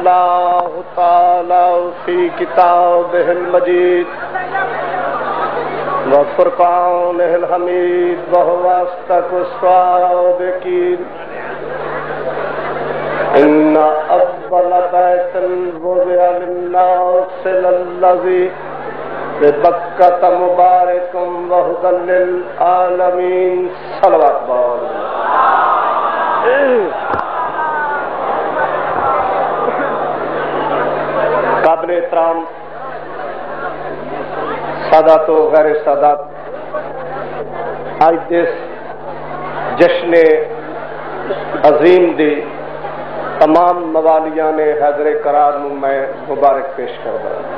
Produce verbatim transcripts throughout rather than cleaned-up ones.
اللہ تعالی فی کتابہ المجید وفرقانہ الحمید وہو اصدق الصادقین ان اول بیت وضع للناس للذی ببکۃ مبارک وہدی للعالمین صلوات بار قابل احترام سادات و غیر سادات، آج دس جشن عظیم دی تمام موالیان حیدر کرار نو میں مبارک پیش کر رہا ہوں۔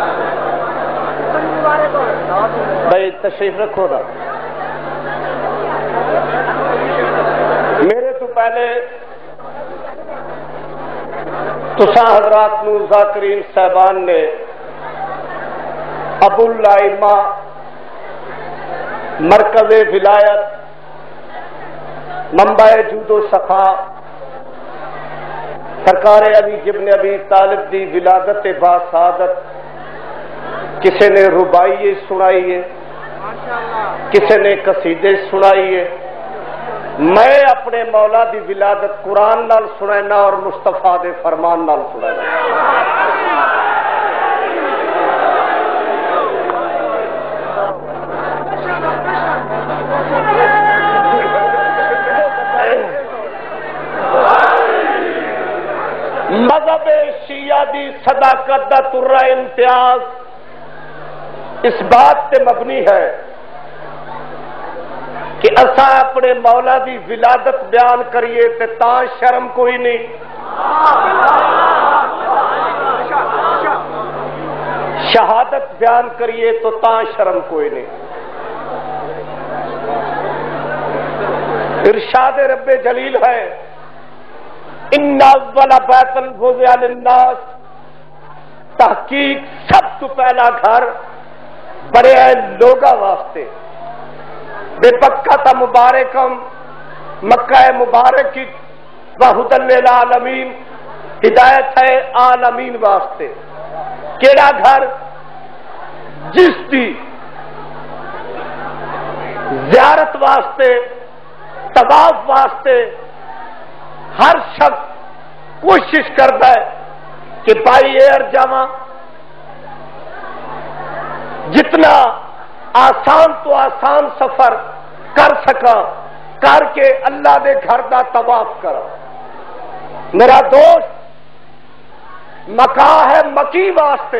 بھائی تشریف رکھو نا۔ میرے تو پہلے تساں حضرات نو ذاکرین صاحبان نے ابو الائمہ مرکز ولایت منبع جود و سخا سرکار علی ابن ابی طالب دی ولادت با سعادت کسی نے ربائی سنائی ہے، کسی نے قصیدے سنائی ہے۔ میں اپنے مولا دی ولادت قرآن نال سنائنا اور مصطفیٰ دے فرمان نال سنائنا۔ مذہب شیعہ دی صداقت دا ترہ امتیاز اس بات تے مبنی ہے کہ اساں اپنے مولا دی ولادت بیان کریے تے تاں شرم کوئی نہیں، شہادت بیان کریے تو تاں شرم کوئی نہیں۔ ارشاد رب جلیل ہے ان اول بیت وضع للناس، تحقیق سب تو پہلا گھر بڑے لوگا واسطے بے بکۃ مبارکم، مکہ مبارک وہدی للعالمین، ہدایت ہے عالمین واسطے۔ کیڑا گھر؟ جس دی زیارت واسطے، طواف واسطے ہر شخص کوشش کرتا ہے کہ بائی ایئر جاواں، جتنا آسان تو آسان سفر کر سکا کر کے اللہ دے گھر دا طواف کرا۔ میرا دوست مکہ ہے مکی واسطے،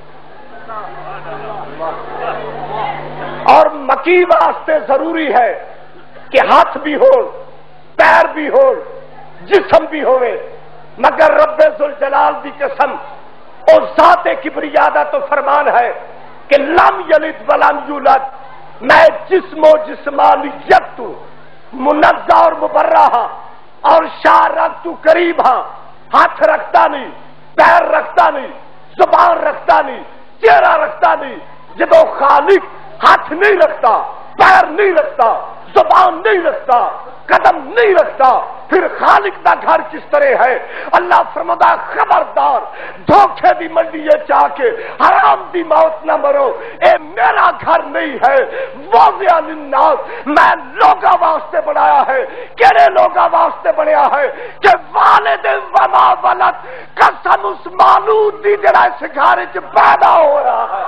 اور مکی واسطے ضروری ہے کہ ہاتھ بھی ہو، پیر بھی ہو، جسم بھی ہوئے، مگر رب ذوالجلال دی قسم اور ذات کبریا دا تو فرمان ہے کہ لم یلد ولم یولد، میں جسم و جسمانیت تو منزہ اور مبرہ ہاں، اور شارت تو قریب ہاں، ہاتھ رکھتا نہیں، پیر رکھتا نہیں، زبان رکھتا نہیں، چہرہ رکھتا نہیں۔ جب وہ خالق ہاتھ نہیں رکھتا، پیر نہیں رکھتا، زبان نہیں رکھتا، قدم نہیں رکھتا، پھر خالق دا گھر کس طرح ہے؟ اللہ فرماتا خبردار دھوکے دی منڈی چاہ کے حرام دی موت نہ مرو، اے میرا گھر نہیں ہے، وضع للناس، میں لوگا واسطے بنایا ہے۔ کیڑے لوگا واسطے بنایا ہے؟ کہ والد وما ولد، قسم اس مولود دی جڑا اس گھر وچ پیدا ہو رہا ہے۔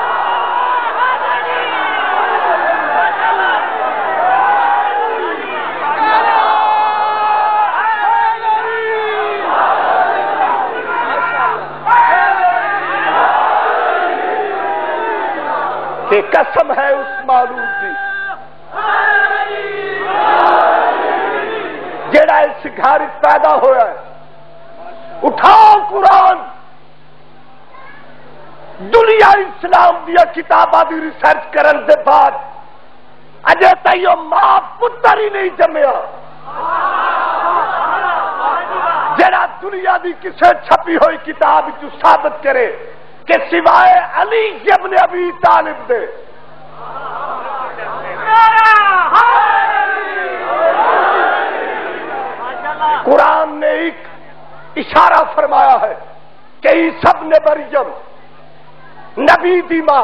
کہ قسم ہے اس مولود دی جڑا اس گھر پیدا ہوا ہے۔ اٹھاؤ قرآن، دنیا اسلام دیا کتاباں دی ریسرچ کرن دے بعد اجے تائیو ماں پتر ہی نہیں جمیا جڑا دنیا دی کسے چھپی ہوئی کتاب جو ثابت کرے کہ سوائے علی ابن ابی طالب دے قرآن نے ایک اشارہ فرمایا ہے ابن مریم نبی دی ماں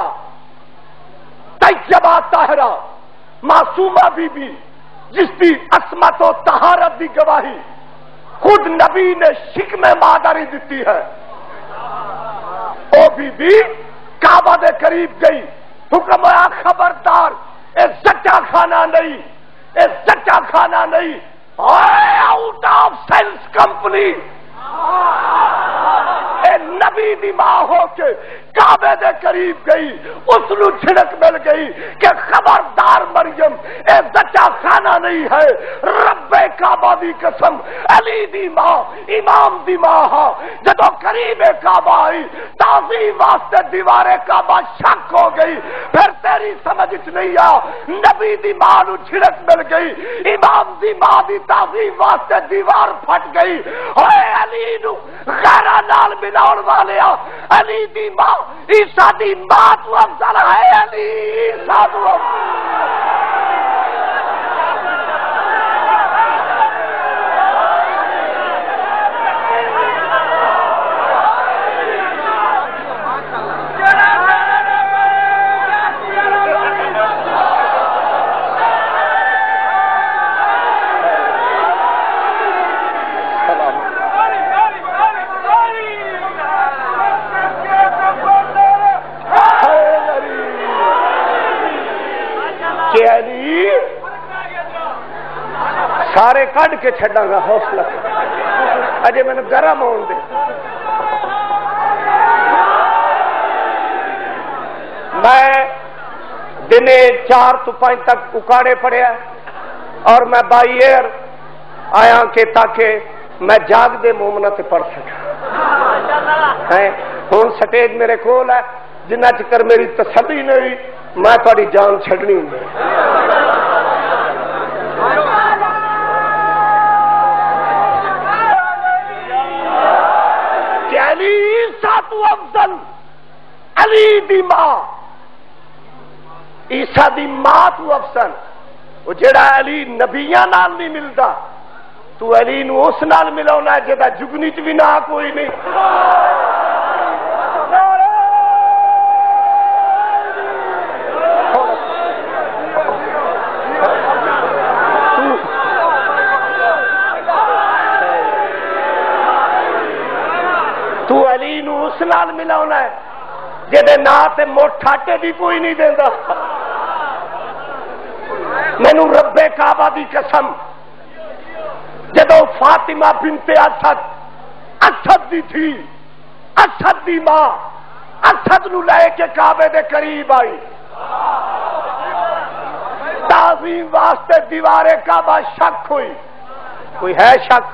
طیبہ طاہرہ معصومہ بی بی جس کی عصمت و طہارت دی گواہی خود نبی نے شکم مادری دیتی ہے، او بی بی کعبہ دے قریب گئی، حکم ہوا خبردار اے سچا کھانا نہیں، اے سچا کھانا نہیں، آؤٹ آف سینس کمپنی اے نبی دی ماں ہو کے کعبے دے قریب گئی، اس نو چھڑک مل گئی کہ خبردار مریم اے سچا کھانا نہیں ہے، رب کعبہ دی قسم علی دی ماں امام دی ماں ہاں جدو قریب کعبہ آئی تعظیم واسطے دیوار کعبہ شک ہو گئی، پھر تیری سمجھ چ نہیں آ نبی دی ماں نو چھڑک مل گئی، امام دی ماں دی تعظیم واسطے دیوار پھٹ گئی، ہوئے علی نو غیرہ نال ملاؤن والے علی دی ماں عیسیٰ دی ماں تو افضل ہے، علی عیسیٰ تو سارے کڈ کے چھڈاں گا، حوصلہ اجے میں گرم ہون دے۔ میں دنے چار تو پانچ تک اکاڑے پڑیا اور میں بائی ایئر آیا کہ تاکہ میں جاگ دے مومنہ تے پڑھ سکا۔ ہوں سٹیج میرے کول ہے، جنہ چکر میری تسلی نہیں ہوئی میں تھوڑی جان چھڈنی ہوں۔ علی عیسیٰ تو افضل، علی دی ماں عیسیٰ دی ماں تو افضل، وہ جڑا علی نبیاں نال نہیں ملتا تو علی نو اس نال ملاونا جدا جگنی چ بھی نہ کوئی نہیں۔ تو علی نو اس نال ملاونا ہے جدے نا تے موٹھاٹے بھی کوئی نہیں دینا۔ مینو رب کعبہ دی قسم جدو فاطمہ بنت اسد اسد دی تھی، اسد دی ماں اسد نو لے کے کعبے دے قریب آئی، تعظیم واسطے دیوار کعبہ شک ہوئی، کوئی ہے شک؟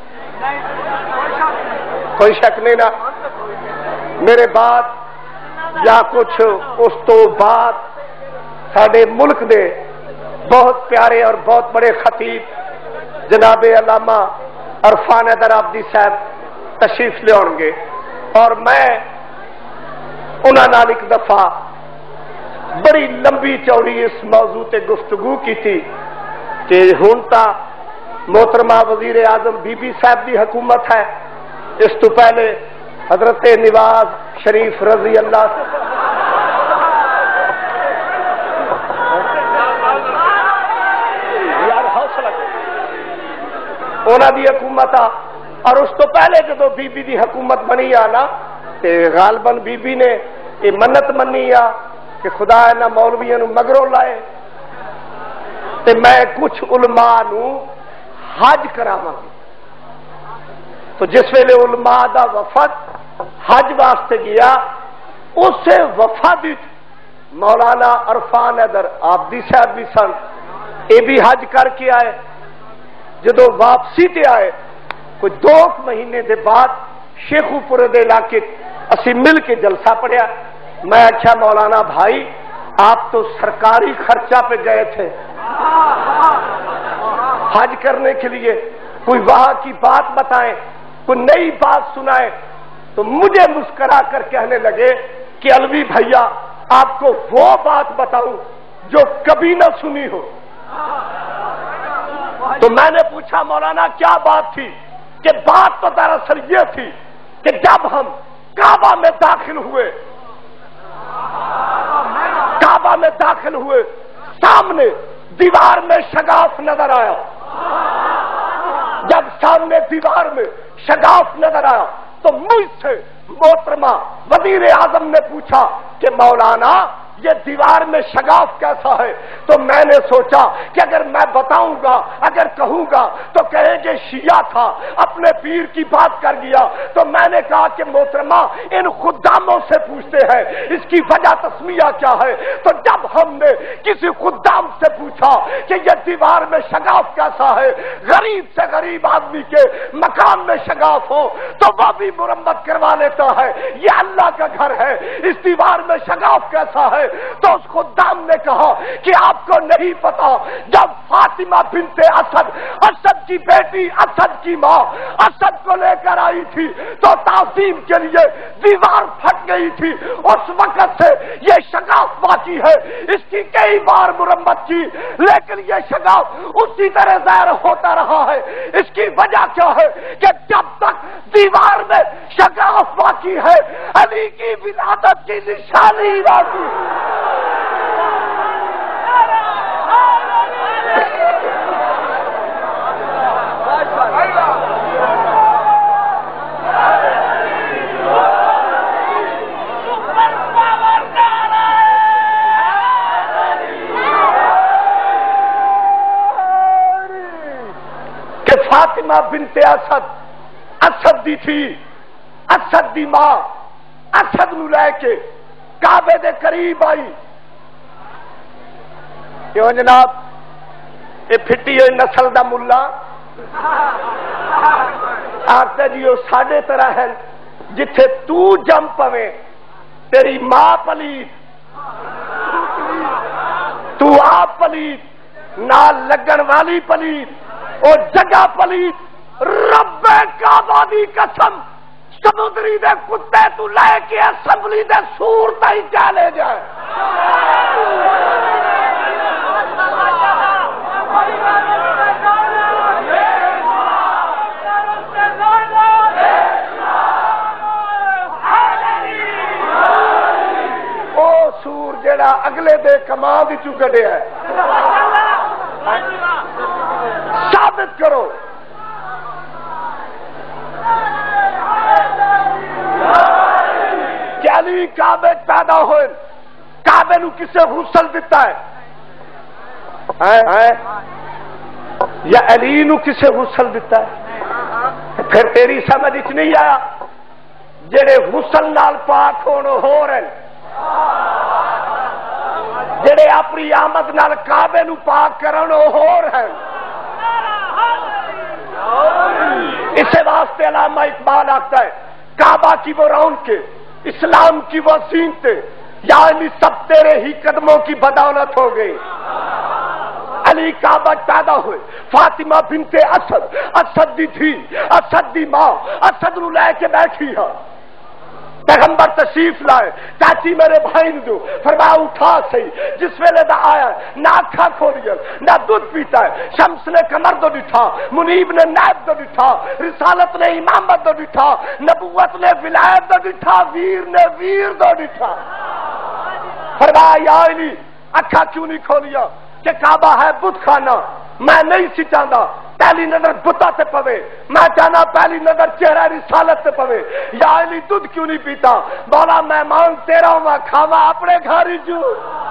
کوئی شک نہیں نا؟ میرے بعد یا کچھ اس تو بعد ساڈے ملک دے بہت پیارے اور بہت بڑے خطیب جناب علامہ عرفان حیدر آبادی صاحب تشریف لے آؤ گے، اور میں انہاں نال ایک دفعہ بڑی لمبی چوڑی اس موضوع تے گفتگو کی تھی کہ ہن تا محترمہ وزیر اعظم بی بی صاحب دی حکومت ہے، اس تو پہلے حضرت نواز شریف رضی اللہ یار حوصلہ انہاں دی حکومت آ، اور اس تو پہلے جدو بی بی دی حکومت بنی آ نا تے غالباً بی بی نے یہ منت منی آ کہ خدا انہاں مولویاں نو مگروں لائے تے میں کچھ علماء نو حج کراواں گی۔ تو جس ویلے علماء دا وفد حج واسطے گیا، اس وفد مولانا عرفان حیدر آبادی صاحب بھی سن، یہ بھی حج کر کے آئے۔ جدو واپسی تے آئے کوئی دو مہینے دے بعد شیخو پورے دے علاقے اسی مل کے جلسہ پڑیا۔ میں اچھا مولانا بھائی آپ تو سرکاری خرچہ پہ گئے تھے حج کرنے کے لیے، کوئی وہاں کی بات بتائیں، کوئی نئی بات سنائے۔ تو مجھے مسکرا کر کہنے لگے کہ الوی بھیا آپ کو وہ بات بتاؤں جو کبھی نہ سنی ہو۔ تو میں نے پوچھا مولانا کیا بات تھی؟ کہ بات تو دراصل یہ تھی کہ جب ہم کعبہ میں داخل ہوئے کعبہ میں داخل ہوئے سامنے دیوار میں شگاف نظر آیا. جب سامنے دیوار میں شگاف نظر آیا تو مجھ سے محترمہ وزیر اعظم نے پوچھا کہ مولانا یہ دیوار میں شگاف کیسا ہے؟ تو میں نے سوچا کہ اگر میں بتاؤں گا، اگر کہوں گا تو کہیں گے شیعہ تھا، اپنے پیر کی بات کر گیا. تو میں نے کہا کہ محترمہ ان خداموں سے پوچھتے ہیں اس کی وجہ تسمیہ کیا ہے. تو جب ہم نے کسی خدام سے پوچھا کہ یہ دیوار میں شگاف کیسا ہے، غریب سے غریب آدمی کے مکان میں شگاف ہو تو وہ بھی مرمت کروا لیتا ہے، یہ اللہ کا گھر ہے، اس دیوار میں شگاف کیسا ہے؟ تو اس خدام نے کہا کہ آپ کو نہیں پتا، جب فاطمہ بنت اسد، اسد کی بیٹی، اسد کی ماں اسد کو لے کر آئی تھی تو تعظیم کے لیے دیوار پھٹ گئی تھی، اس وقت سے یہ شگاف باقی ہے. اس کی کئی بار مرمت کی لیکن یہ شگاف اسی طرح ظاہر ہوتا رہا ہے. اس کی وجہ کیا ہے کہ جب تک دیوار میں شگاف باقی ہے علی کی ولادت کی نشانی باقی ہے. کہ فاطمہ بنت اسد اسد دی تھی، اسد دی ماں اسد نو لے کے کعبے دے قریب آئی. کیوں جناب یہ پھٹی ہوئی نسل دا ملا آخر جی وہ ساڈے طرح ہے جتھے تو جم پوے تیری ماں پلیت، تو آپ پلیت، نال لگن والی پلیت، اور جگہ پلیت. رب کعبہ دی قسم سمندری دے کتے تو لے کے اسمبلی دے سور تائی چلے جائے. او سور جڑا اگلے دے کماں دی چو کڈیا ہے، ثابت کرو. علی کعبے پیدا ہوئے، کعبے نو کسے غسل دیتا ہے؟ یا علی نو کسے غسل دیتا ہے؟ پھر تیری سمجھ اچ نہیں آیا جڑے غسل نال پاک ہون ہو رہے، جڑے اپنی آمد نال کعبے نو پاک کرن ہو رہے. اسے واسطے علامہ اقبال آتا ہے کعبہ کی وہ رونق کے، اسلام کی وہ زینتیں، یعنی سب تیرے ہی قدموں کی بدولت ہو گئی. علی کعبہ پیدا ہوئے، فاطمہ بنت اسد، اسد دی تھی، اسد دی ماں اسد نو لے کے بیٹھی ہے. پیغمبر تشریف لائے، چاچی میرے بھائی نے دو، فرمایا اٹھا صحیح. جس ویلے دا آیا نہ اکھا کھولیاں نہ دودھ پیتا ہے. شمس نے کمر دو ڈٹھا، منیب نے نائب دو ڈٹھا، رسالت نے امامت دو ڈٹھا، نبوت نے ولایت دو ڈٹھا، ویر نے ویر دو ڈٹھا. فرمایا یا علی اکھا کیوں نہیں کھولیا؟ کہ کعبہ ہے بت خانہ، میں نہیں سی چاہتا پہلی نظر بتا سے پوے، میں چاہنا پہلی نظر چہرہ رسالت سے پوے. یا علی دودھ کیوں نہیں پیتا؟ بولا مہمان تیرا ہوا کھاوا اپنے گھر ہی جو.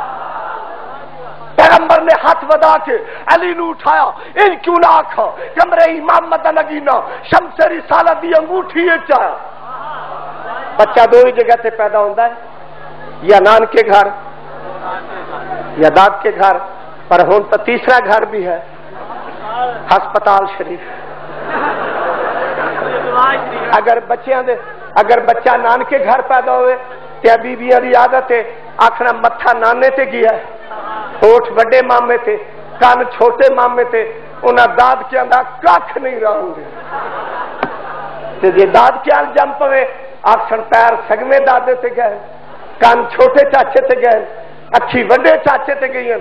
پیغمبر نے ہاتھ ودا کے علی نو اٹھایا، ان کیوں نہ آکھا کمرے امامت لگی نہ شمس رسالت دی انگوٹھی چایا. بچہ دو ہی جگہ سے پیدا ہوتا ہے، یا نان کے گھر یا داد کے گھر، پر ہون تو تیسرا گھر بھی ہے، ہسپتال شریف. اگر بچیاں دے اگر بچہ نان کے گھر پیدا ہوئے تو بیویاں دی عادت ہے آخنا متھا نانے تے گیا ہے، ہوٹھ بڑے مامے تے، کان چھوٹے مامے تے، انہاں داد کے اندر کھ نہیں رہوں گے. جی داد کے آل جم پوے آخر پیر سگمے دادے تے گئے، کان چھوٹے چاچے تے گئے، اکھی وڈے چاچے تے گئی،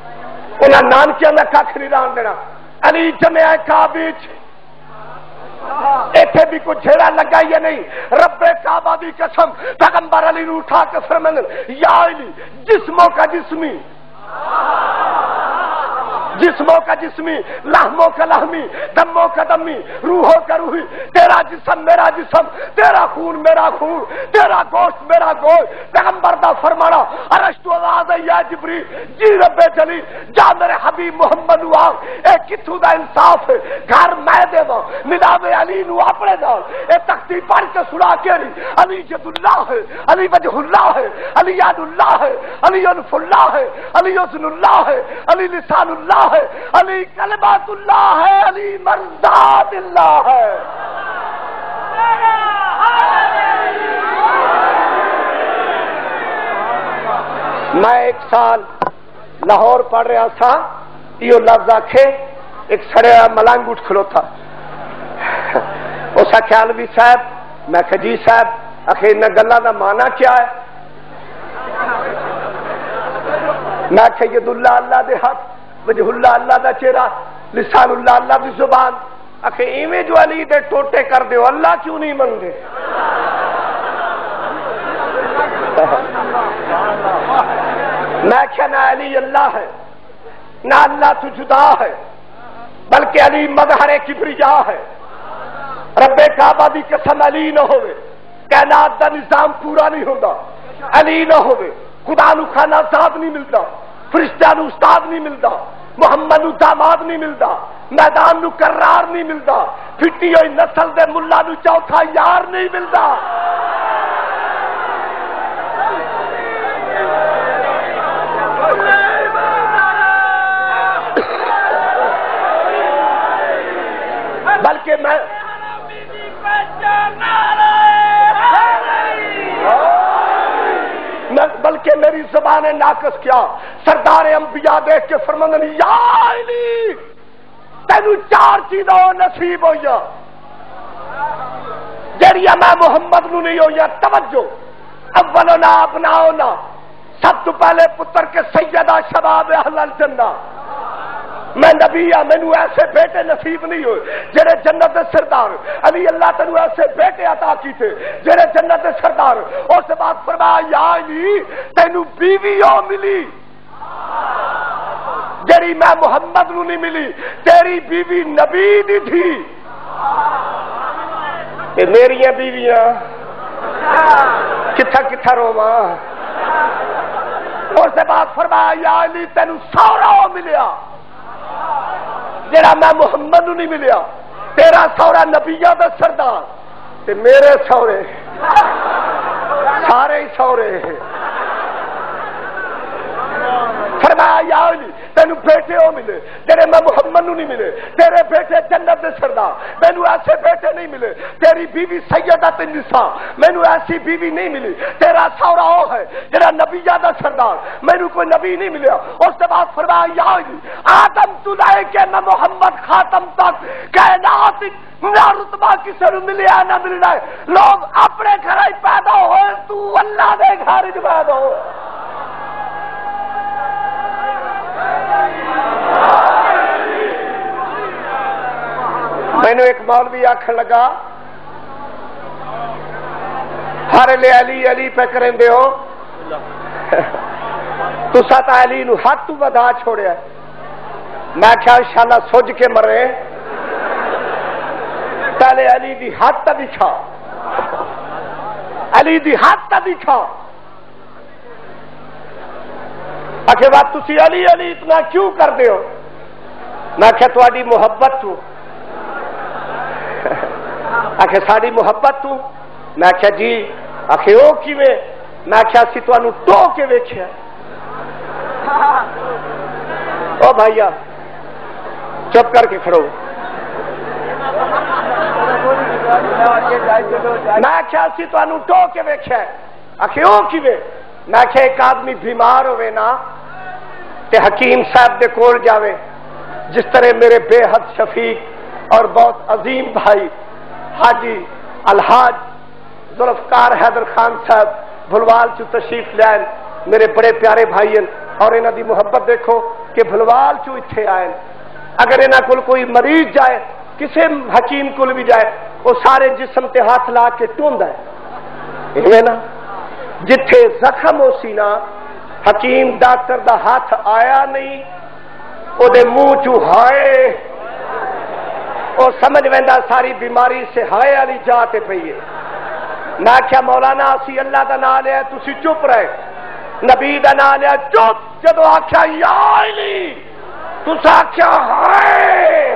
انہاں نانکیاں دا کھ نہیں رہن دینا. علی جمع کعبے ایتھے بھی کوئی جھیڑا لگا یا نہیں؟ رب کعبہ دی قسم پیغمبر علی نو اٹھا کے فرمانے یا علی جسموں کا جسمی، جسموں کا جسمی، لحموں کا لحمی، دموں کا دمی، روحوں کا روحی، تیرا جسم میرا جسم، تیرا خون میرا خون، تیرا گوشت میرا گوشت۔ پیغمبر دا فرمانا ارشتو آواز یا جبریل جی رب جلی جا میرے حبیب محمد نو آگ اے کتھو دا انصاف ہے گھر میں دے دا ملاوے علی نو اپنے دا اے تختی پڑھ کے سنا کے نہیں علی جد اللہ ہے، علی وجہ اللہ ہے، علی یاد اللہ ہے، علی انف اللہ ہے، علی حسن اللہ ہے، علی لسان اللہ ہے، علی کلمات اللہ ہے، علی مرضات اللہ ہے۔ میں ایک سال لاہور پڑھ رہا تھا، یہ لفظ آکھے ایک سڑے ملنگ اٹھ کھلو تھا، اس خیال بھی صاحب میں کہ جی صاحب آخر ان گلوں کا معنی کیا ہے؟ میں کہ ید اللہ اللہ دے ہاتھ، وجہ اللہ اللہ دا چہرہ، لسان اللہ اللہ دی زبان، آخر ایویں جو علی دے ٹوٹے کر دیو اللہ کیوں نہیں منگے؟ میں کیا نہ علی اللہ ہے نہ اللہ تو جدا ہے، بلکہ علی مظہر کبریا ہے۔ رب کعبہ دی قسم علی نہ ہوئے کائنات دا نظام پورا نہیں ہوتا، علی نہ ہوئے خدا نو کھانا صاحب نہیں ملتا، فرشتہ نو استاد نہیں ملتا، محمد نو داماد نہیں ملتا، میدان نو کرار نہیں ملتا، پھٹی ہوئی نسل دے ملا نو چوتھا یار نہیں ملتا۔ بلکہ میں بلکہ میری زبان ناقص کیا سردار انبیاء دیکھ کے فرماندے یا علی تینو چار چیزوں نصیب ہوئی جڑیاں میں محمد نو نہیں ہوئی۔ توجہ، اولنا ابناؤنا، سب تو پہلے پتر کے سیدہ شباب اہل الجنہ، میں نبی ہاں مینو ایسے بیٹے نصیب نہیں ہوئے جڑے جنت دے سردار، علی اللہ تینو ایسے بیٹے عطا کیتے جڑے جنت دے سردار۔ اس بعد فرمایا یا علی تینو بیویوں ملی جڑی میں محمد نو نہیں ملی، تیری بیوی نبی دی تھی، کہ میری بیویاں کتھا کتھا رواں۔ اس بعد فرمایا یا علی تینو سورا ملیا جڑا میں محمد نو نہیں ملیا، تیرا سورا نبیاں دا سردار تے میرے سورے سارے ہی سورے۔ فرمایا یا علی تینو بیٹے ہو ملے جڑے میں محمد نو نہیں ملے، تیرے بیٹے جنت دے سردار، مینو ایسے بیٹے نہیں ملے، تیری بیوی سیدۃ النساء، مینو ایسی بیوی نہیں ملی، تیرا سورا وہ ہے جڑا نبیاں دا سردار، مینو کوئی نبی نہیں ملیا۔ اس کے بعد فرمایا یا علی آدم تو لے کے نہ محمد خاتم تک کائنات نہ رتبہ کسی نو ملیا نہ ملنا ہے، لوگ اپنے گھر ہی پیدا ہوئے، تو اللہ دے گھر وچ پیدا ہو۔ میں نے ایک مولوی آکھن لگا ہر لے علی علی پہ کریں دے ہو تو ساتا علی نو ہاتھ تو ودا چھوڑیا، میں کیا انشاءاللہ سوج کے مرے پہلے علی دی ہاتھ تا دکھا، علی دی ہاتھ تا دکھا۔ آخر بات تسی علی علی اتنا کیوں کر دے ہو؟ میں کیا تواڈی محبت تو، آخر ساڑی محبت تو، میں کیا جی آخر او کیویں، میں کیا سی تانوں ٹو کے ویکھیا۔ او بھائیا چپ کر کے کھڑو، میں کیا سی تانوں ٹو کے ویکھیا، آخر او کیویں، میں کیا ایک آدمی بیمار ہوئے نا تے حکیم صاحب دے کول جاوے، جس طرح میرے بے حد شفیق اور بہت عظیم بھائی حاجی الحاج ذوالفقار حیدر خان صاحب بھلوال چو تشریف لائن، میرے بڑے پیارے بھائی، اور انہاں دی محبت دیکھو کہ بھلوال چو اتھے آئے، اگر انہاں کول کوئی مریض جائے کسے حکیم کو بھی جائے وہ سارے جسم تے ہاتھ لا کے ٹوندا ہے ایویں نا جتھے زخم ہو سی نا حکیم ڈاکٹر دا ہاتھ آیا نہیں او دے منہ چو ہائے او سمجھ ویندا ساری بیماری سے ہائے والی جا تے پئی ہے میں آخیا مولانا اسی اللہ دا نام لیا تسی چپ رہے نبی دا نام لیا چپ جدو آخیا یا علی تسا آخیا ہائے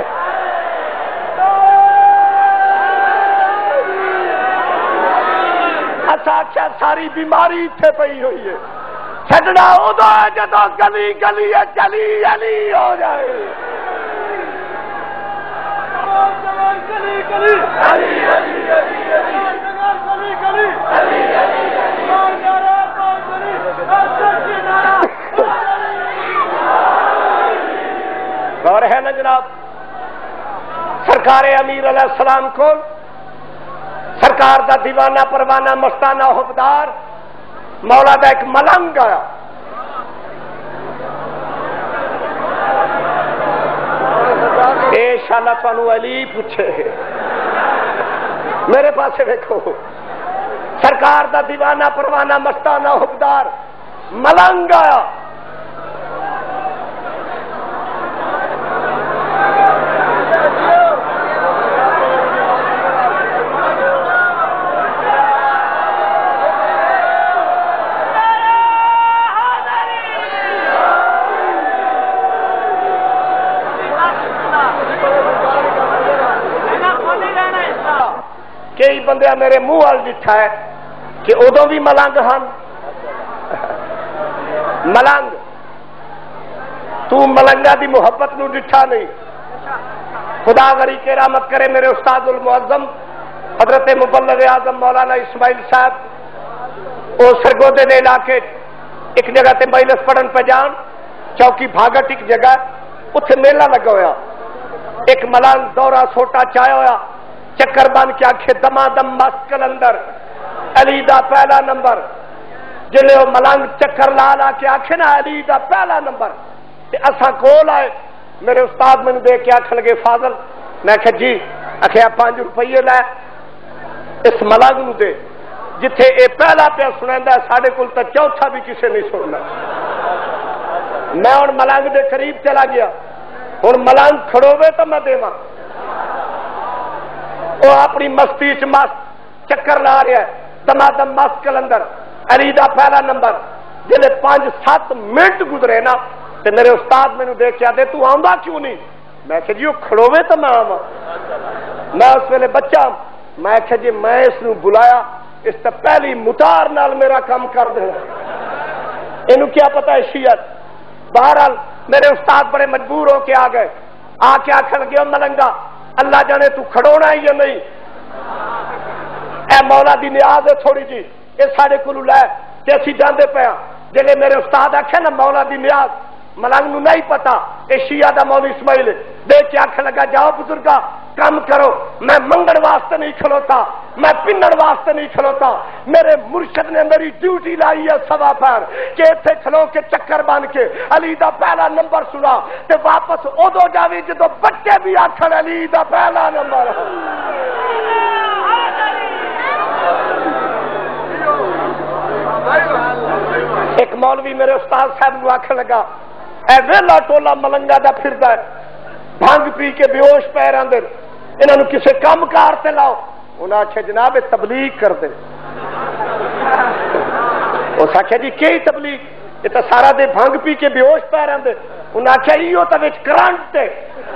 اسا آخیا ساری بیماری اتنے پئی ہوئی ہے چھڈنا ادو ہے جدو گلی گلی چلی علی ہو جائے گلی گلی علی علی علی علی اور ہے نا جناب سرکار امیر علیہ السلام کو سرکار دا دیوانہ پروانہ مستانہ حبدار مولا دا ایک ملنگ آیا اے شالا تانوں علی پوچھے میرے پاس دیکھو سرکار دا دیوانہ پروانہ مستانہ حبدار ملنگ آیا کئی بندے میرے منہ وال ڈٹھا ہے کہ ادو بھی ملنگ ہن ملنگ تو ملنگا دی محبت نو ڈٹھا نہیں خدا غری کے رحمت کرے میرے استاد المعظم حضرت مبلغ اعظم مولانا اسماعیل صاحب وہ سرگودے دے علاقے ایک جگہ تے مجلس پڑھن پہ جان چوکی بھاگٹ ایک جگہ اتنے میلہ لگا ہوا ایک ملنگ دورہ سوٹا چایا ہوا چکر بن کے آخے دما دم مس کلندر علی دا پہلا نمبر جلے وہ ملنگ چکر لا لا کے آخے نا علی دا پہلا نمبر تے اساں کول آئے میرے استاد مینوں دیکھ کے آخ لگے فاضل میں آخیا جی آخیا پانچ روپیے لے اس ملنگ نو دے جتھے اے پہلا پیا سنیندا ہے ساڈے کول تے چوتھا بھی کسے نہیں سننا میں ہن ملنگ دے قریب چلا گیا ہن ملنگ کھڑوے تو میں دیواں وہ اپنی مستی چ مست چکر لا رہا ہے دما دم مس کلندر علی دا پہلا نمبر جلے پانچ سات منٹ گزرے نا تے میرے استاد مینوں دیکھ کے آدھے تو آندا کیوں نہیں میں کہ جی وہ کھڑوے تو میں آواں میں اس ویلے بچہ میں کہ جی میں اس نو بلایا اس تے پہلی مٹار نال میرا کام کر دینا اینو کیا پتہ ہے شیعت بہرحال میرے استاد بڑے مجبور ہو کے آ گئے آ کے آخر لگے ملنگا اللہ جانے تو کھڑونا ہے یا نہیں اے مولا دی نیاز ہے تھوڑی جی یہ سارے کو لے کہ اسی جاندے پیا جلے میرے استاد آخیا نا مولا دی نیاز ملنگ نو نہیں پتا اے شیعہ دا مولوی اسماعیل دیکھ کے آخر لگا جاؤ بزرگا کام کرو میں منگڑ واسطے نہیں کھلوتا میں پنڑ واسطے نہیں کھلوتا میرے مرشد نے میری ڈیوٹی لائی ہے سوا پیر کہ اتنے کھلو کے چکر بن کے علی دا پہلا نمبر سنا تے واپس ادو جاوی جدو بچے بھی آخر علی دا پہلا نمبر ایک مولوی میرے استاد صاحب کو آخر لگا اے ویلا ٹولا ملنگا دا پھردا ہے بھنگ پی کے بے ہوش پے رہندے انہاں نو کسے کام کار تے لاؤ انہاں آخیا جناب تبلیغ کر دے اس آخیا جی کی تبلیغ یہ تو سارا دے بھنگ پی کے بے ہوش پے رہندے انہاں آخیا ایو تے وچ کرنٹ تے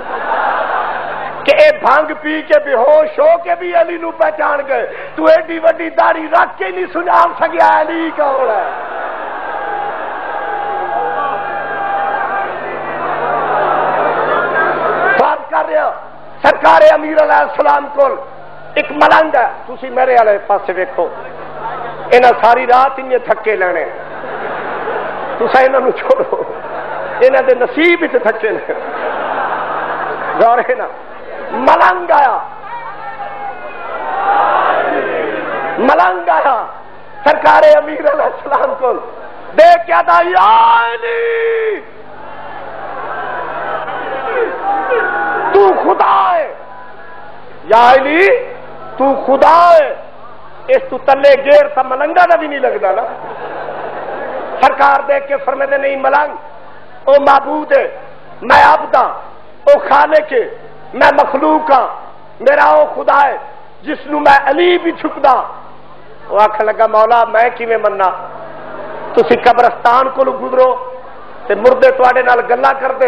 کہ اے بھنگ پی کے بے ہوش ہو کے بھی علی نو پہچان گئے تو ایڈی وڈی داڑھی رکھ کے نہیں سنجان سکیا علی کون ہے کر رہا سرکار امیر علیہ السلام کو ایک ملنگ ہے تسی میرے والے پاس ویکھو انہاں ساری رات انہیں تھکے لینے تسا انہاں نو چھوڑو انہاں دے نصیب وچ تھکے نے غور ہے نا ملنگ آیا ملنگ آیا سرکار امیر علیہ السلام کو دیکھ کیا دا یا علی تو خدا ہے یا علی تو خدا ہے، اس تو تلے گیر تا ملنگا دا بھی نہیں لگتا نا۔ سرکار دیکھ کے فرماتے نہیں ملنگ، او معبود ہے، میں عبد ہاں، او خالق ہے، میں مخلوق ہاں، میرا او خدا ہے جس نو میں علی بھی چھکدا۔ وہ آکھن لگا مولا میں کیویں مننا، تسی قبرستان کو گزرو تے مردے تواڈے نال گلاں کردے۔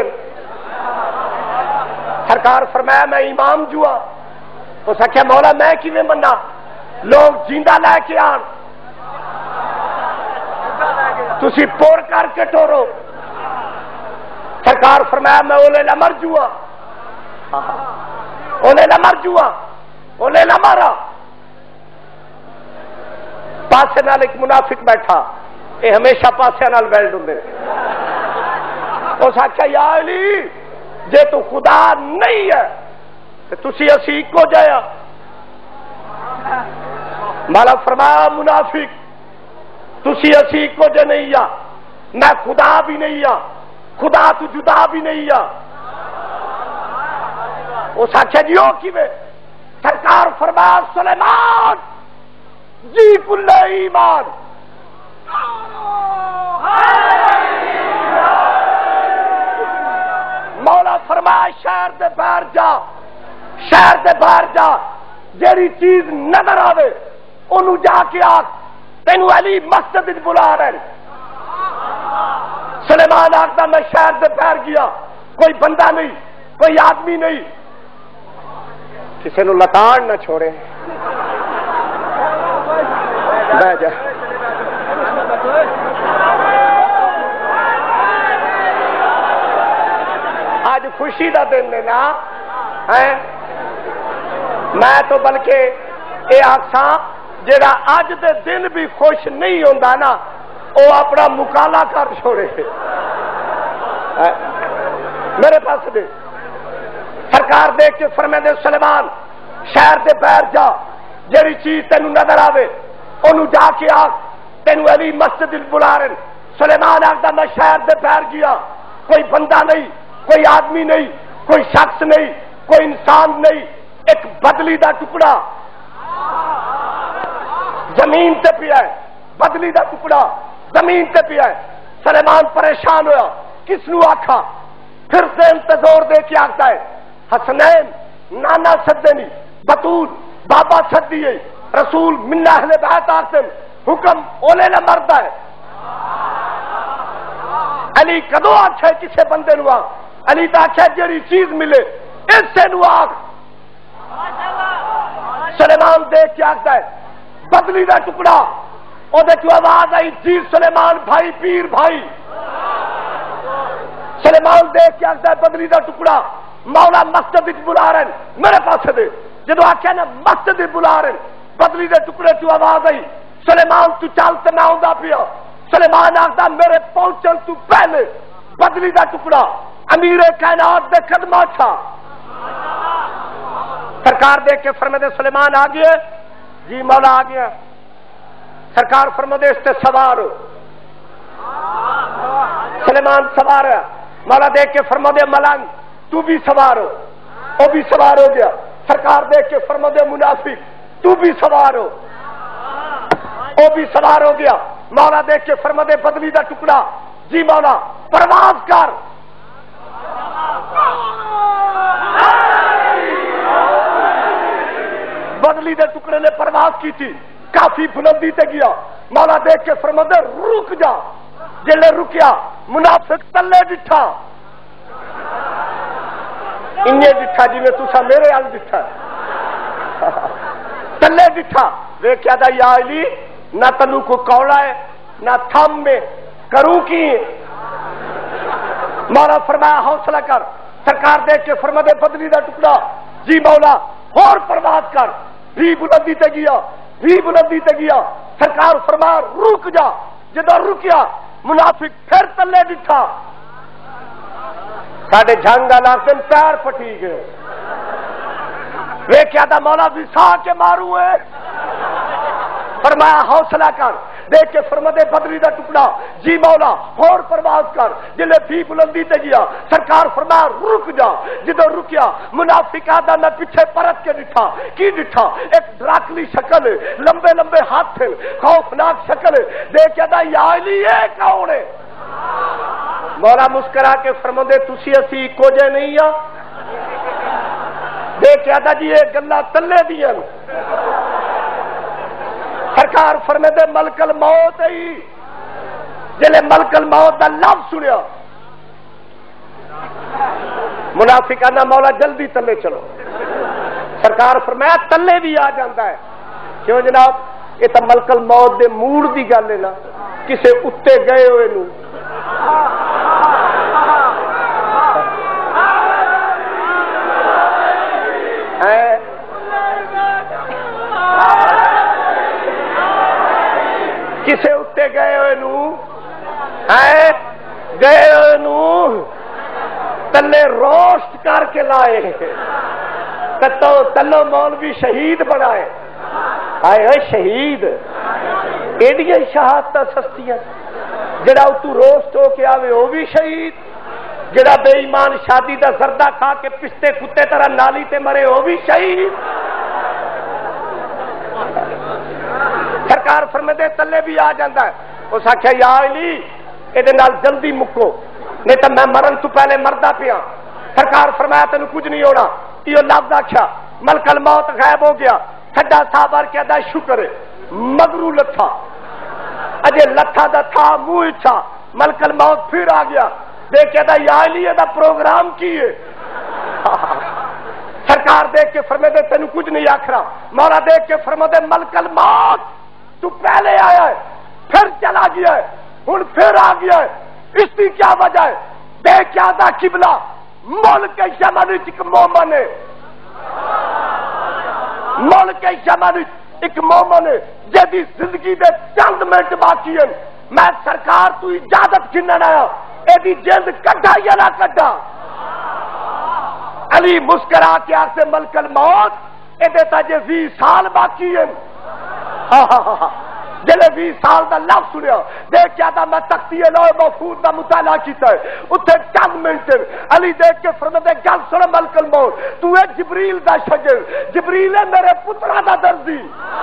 سرکار فرمایا میں امام جوا۔ اس آخیا مولا میں کیویں مننا، لوگ جیندا لے کے آن تسی پور کر کے ٹورو۔ سرکار فرمایا میں اولے نہ مر جوا، اولے نہ مر جوا، اولے نہ مارا۔ پاسے نال ایک منافق بیٹھا، یہ ہمیشہ پاسے نال بیلڈ ہوں۔ اس آخیا یا علی جے تو خدا نہیں ہے تو تسی اسی کو جایا۔ مولا فرمایا منافق تسی اسی کو جے نہیں یا، میں خدا بھی نہیں یا، خدا تو جدا بھی نہیں یا۔ اس آخیا جی ہو کیویں؟ سرکار فرمایا سلیمان جی کل ایمان، مولا فرمایا شہر دے باہر جا، شہر دے باہر جا، جیڑی چیز نظر آوے انہوں جا کے آگ تینو علی مسجد بلا رہے۔ سلیمان آگتا میں شہر دے باہر گیا، کوئی بندہ نہیں، کوئی آدمی نہیں، کسی نو لتاڑ نہ چھوڑے، بہ جا۔ آج خوشی دا دن ہے نا، میں تو بلکہ یہ آخساں جڑا اج دے دن بھی خوش نہیں ہوندا نا وہ اپنا مکالا کر چھوڑے۔ میرے پاس دے سرکار دیکھ کے فرماندے سلیمان شہر دے باہر جا، جیڑی چیز تینوں نظر آوے انہوں جا کے آگ تینوں علی مسجد بلا رہے۔ سلیمان آخدا میں شہر دے باہر گیا، کوئی بندہ نہیں، کوئی آدمی نہیں، کوئی شخص نہیں، کوئی انسان نہیں، ایک بدلی دا ٹکڑا زمین تے پیا ہے، بدلی دا ٹکڑا زمین تے پیا ہے۔ سلیمان پریشان ہویا، کس نو آکھا؟ پھر سے انتظار دے کے آکھتا ہے حسنین نانا سدنی، بطول بابا سدیے، رسول من اہل بیت آکھن حکم اولے نہ مردا ہے۔ علی کدو آکھے کسے بندے نو آکھ؟ علی تا آکھے جیڑی چیز ملے اس سے نو آکھ۔ سلیمان دیکھ کے آکھتا ہے بدلی دا ٹکڑا، او دے تو آواز آئی جی سلیمان بھائی پیر بھائی۔ سلیمان دیکھ کے آکھتا ہے بدلی دا ٹکڑا، مولا مسجد بلا رہے میرے پاس دے۔ جدو آکھیا نا مسجد بلا رہے بدلی دے ٹکڑے تو آواز آئی سلیمان تو چل تے میں آندا پیا۔ سلیمان آکھدا میرے پہنچن تو پہلے بدلی دا ٹکڑا امیر کائنات دے قدماں تھا۔ سرکار دیکھ کے فرماتے سلیمان آ گیا؟ جی مولا آ گیا۔ سرکار فرماتے اس سے سوار ہو۔ سلیمان سوار ہے، مولا دیکھ کے فرماتے ملنگ تو بھی سوار ہو، وہ بھی سوار ہو گیا۔ سرکار دیکھ کے فرماتے منافق تو بھی سوار ہو، وہ بھی سوار ہو گیا۔ مولا دیکھ کے فرماتے بدلی دا ٹکڑا، جی مولا پرواز کر۔ بدلی دے ٹکڑے نے پرواز کی تھی، کافی بلندی تے گیا۔ مولا دیکھ کے فرماتے رک جا۔ جلے رکیا منافق تلے ڈٹھا، انہیں ڈٹھا جی میں تسا میرے حال ڈٹھا تلے ڈٹھا۔ ویکھیا دا یا علی نہ تنو کو کوڑا ہے نہ تھم میں کروں کی۔ مولا فرمایا حوصلہ کر۔ سرکار دیکھ کے فرماتے بدلی دا ٹکڑا، جی مولا اور پرواز کر۔ بھی بلندی تے گیا، بھی بلندی تے گیا۔ سرکار فرمایا رک جا۔ جدو رکیا منافق پھر تلے ڈٹھا، ساڈے جنگ علاقے پیر پٹی گئے۔ ویکھیا دا مولا وسا کے ماروں ہے، پر فرمایا حوصلہ کر، دیکھ کے فرماتے بدری دا ٹکڑا جی مولا اور پرواز کر، جلے بھی بلندی تے گیا سرکار فرمایا رک جا، جدو رکیا منافق آدھا میں پیچھے پرت کے ڈٹھا، کی ڈٹھا ایک ڈراکلی شکل لمبے لمبے ہاتھ خوفناک شکل دیکھ کے دا یا علی اے کون ہے؟ مولا مسکرا کے فرماندے تسی اسی کو جے نہیں آ دیکھ کے دا جی یہ گلا تلے دیا سرکار فرماندے ملک الموت ہی جلے ملک الموت دا لفظ سنیا منافقانہ مولا جلدی تلے چلو، سرکار فرمایا تلے بھی آ جاتا ہے، کیوں جناب یہ تو ملک الموت دے موڑ دی گل ہے نا، کسے اتے گئے ہوئے نو کسے اتے گئے ہوئے نو گئے ہوئے نو تلے روسٹ کر کے لائے تتو تلو مولوی شہید بنائے، آئے ہوئے شہید ایڈیاں شہادت سستیاں، جڑا اتو روسٹ ہو کے آوے وہ بھی شہید، جڑا بے ایمان شادی دا زردہ کھا کے پستے کتے طرح نالی تے مرے وہ بھی شہید۔ سرکار فرماندے تلے بھی آ جاتا ہے، اس آخیا یا علی یہ جلدی مکو نہیں تو میں مرن تو پہلے مردا پیا۔ سرکار فرمایا تینوں کچھ نہیں ہونا، یہ لفظ آخیا ملک الموت غائب ہو گیا، کھڈا صاحب کیا دا شکر ہے مگرو لتھا اجے لتھا دا تھا منہ اچھا ملک الموت پھر آ گیا، دیکھ دا یا علی دا پروگرام کی ہے سرکار دیکھ کے فرماتے تینوں کچھ نہیں آخرا، مولا دیکھ کے فرماتے ملک الموت تو پہلے آیا ہے پھر چلا گیا ہے ہن پھر آ گیا ہے، اس کی کیا وجہ ہے؟ دیکھ کیا دا قبلہ ملک یمن ایک مومن ہے، ملک یمن ایک مومن ہے جدی زندگی دے چند منٹ باقی ہیں، میں سرکار تو اجازت گھنن آیا ایدی جلد کڈا یا نہ کڈا؟ علی مسکرا کے آسے ملک الموت ایدے تا جے وی سال باقی ہیں، ہاں ہاں ہاں جلے بھی سال دا لفظ سنیا دیکھ کیا دا میں تختی لوح محفوظ دا مطالعہ کیتا ہے اتنے چند منٹ علی دیکھ کے فرماتے گل سن ملک الموت تو ہے جبریل دا شجر، جبریل ہے میرے پترا دا درزی،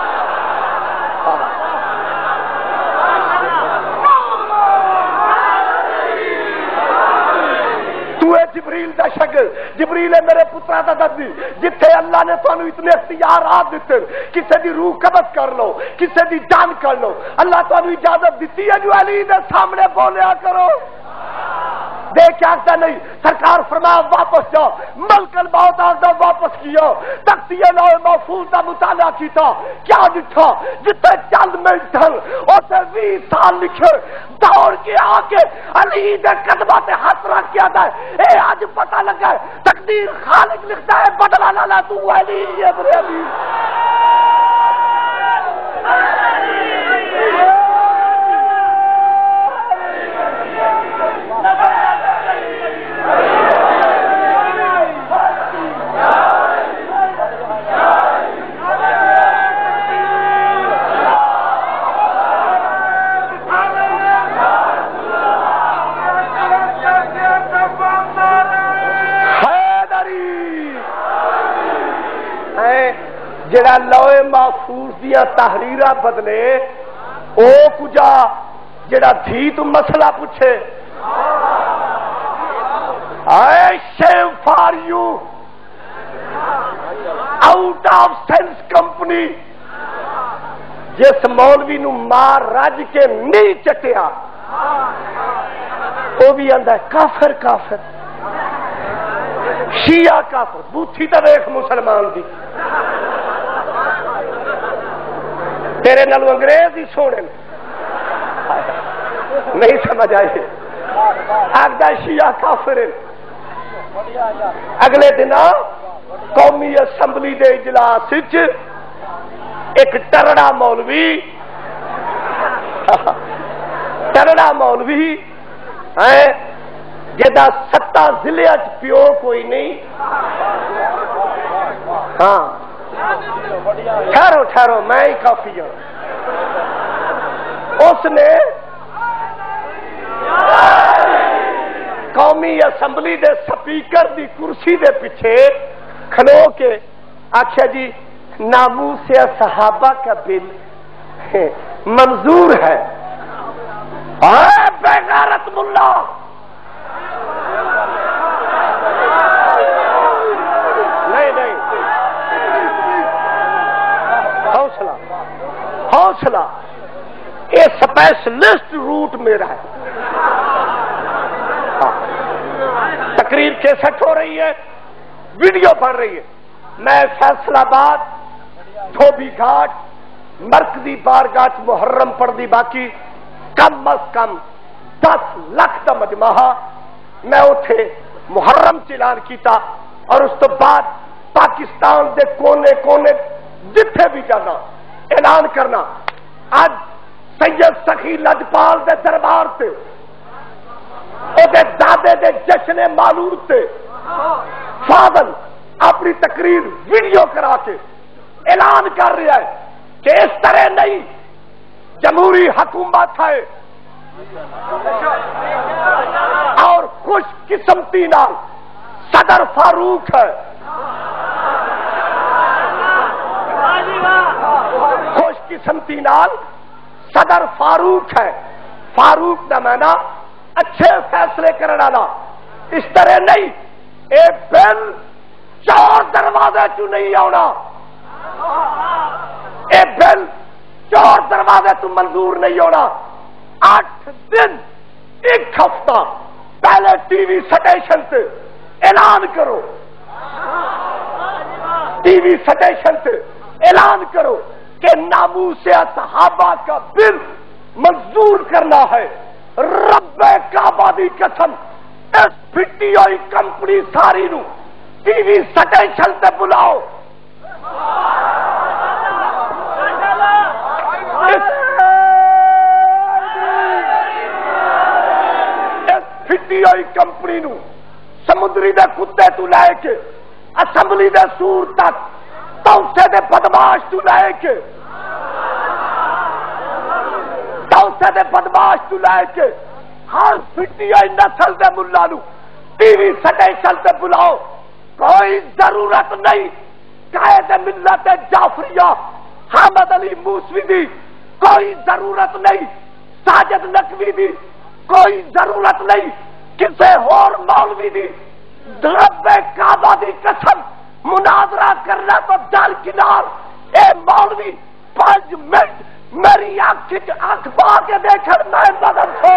جبریل دا شگل، جبریل ہے میرے پترا دا درزی، جتھے اللہ نے تانوں اتنے اختیارات دیتے کسے دی روح قبض کر لو کسے دی جان کر لو، اللہ تانوں اجازت دیتی ہے جو علی دے سامنے بولیا کرو، دیکھ آخر نہیں سرکار فرمایا واپس جاؤ، ملک الموت آخر واپس کیا تختی لوح محفوظ کا مطالعہ کیتا، کیا دکھا جتنے چند منٹ ہل اسے بھی سال لکھے دوڑ کے آ کے علی دے قدمہ تے ہاتھ رکھ کے آتا ہے، اے آج پتہ لگا ہے تقدیر خالق لکھتا ہے بدلا لالا تو علی ابن علی جڑا لوح محفوظ دیا تحریرہ بدلے او کجا جڑا دھی تو مسئلہ پوچھے اے shame for you out of sense company جس مولوی نو مار رج کے نہیں چٹیا وہ بھی آندا ہے کافر کافر شیعہ کافر بوتھی تا ویکھ مسلمان دی تیرے نالو انگریز ہی چھوڑے نہیں سمجھ آئے آگدہ شیعہ کافر اگلے دن قومی اسمبلی دے اجلاس ایک ٹرڑا مولوی ٹرڑا مولوی جدا ستا ضلع پیو کوئی نہیں، ہاں ٹھہرو ٹھہرو میں ہی کافی ہوں، اس نے قومی اسمبلی دے سپیکر دی کرسی دے پیچھے کھلو کے آخیا جی ناموس صحابہ کا بل منظور ہے. اے بے غیرت ملا، نہیں نہیں، حوصلہ حوصلہ، یہ اسپیشلسٹ روٹ میرا ہے. تقریر کیسٹ ہو رہی ہے، ویڈیو بن رہی ہے. میں فیصل آباد دھوبی گھاٹ مرکزی بارگاہ محرم پڑھ دی، باقی کم از کم دس لاکھ کا مجمع. میں اٹھے محرم چلان کیتا اور اس تو بعد پاکستان دے کونے کونے جتھے بھی جانا اعلان کرنا. اج سید سخی لجپال دے دربار تے او دے دادے دے جشن مالود تے فاضل اپنی تقریر ویڈیو کرا کے اعلان کر رہا ہے کہ اس طرح نہیں، جمہوری حکومت ہے اور خوش قسمتی نال صدر فاروق ہے. خوش قسمتی نال صدر فاروق ہے. فاروق کا معنی اچھے فیصلے کرنے والا. اس طرح نہیں، اے بل چور دروازے چ نہیں آنا، اے بل چور دروازے تو منظور نہیں ہونا. آٹھ دن ایک ہفتہ پہلے ٹی وی سٹیشن سے اعلان کرو، ٹی وی سٹیشن سے اعلان کرو کہ ناموس صحابہ کا بل منظور کرنا ہے. رب کعبہ دی قسم، اس پھٹی ہوئی کمپنی ساری نو ٹی وی سٹیشن سے بلاؤ. پھٹی ہوئی کمپنی نو سمندری دے کتے تو لے کے اسمبلی دے سور تک، توسے دے بدماش تو لے کے توسے دے بدماش تو لے کے ہر پھٹی ہوئی نسل دے ملا نو ٹی وی سٹیشن سے بلاؤ. کوئی ضرورت نہیں قائد ملت جعفریہ حامد علی موسوی دی، کوئی ضرورت نہیں ساجد نقوی دی، کوئی ضرورت نہیں کسی اور مولوی دی. رب کعبہ دی قسم مناظرہ کرنا تو دل کنار. اے مولوی پانچ منٹ میری آنکھ آنکھ پا کے دیکھ میں مدد سے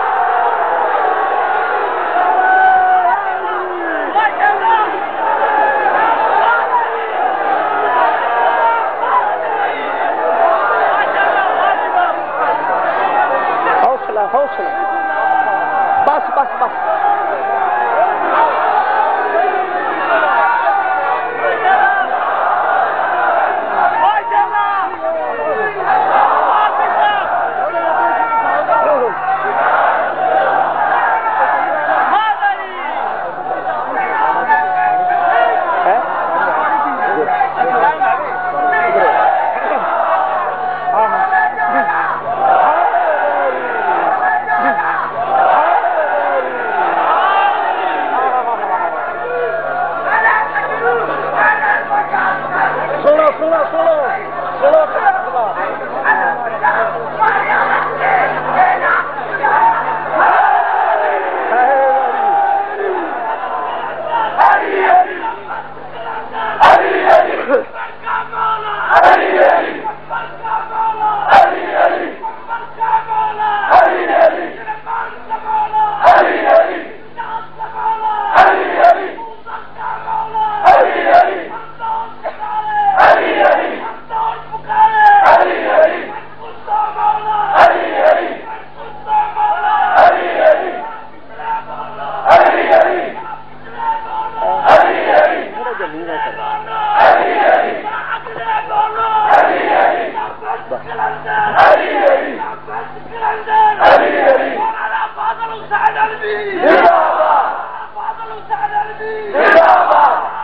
حوصلہ حوصلہ، بس بس بس.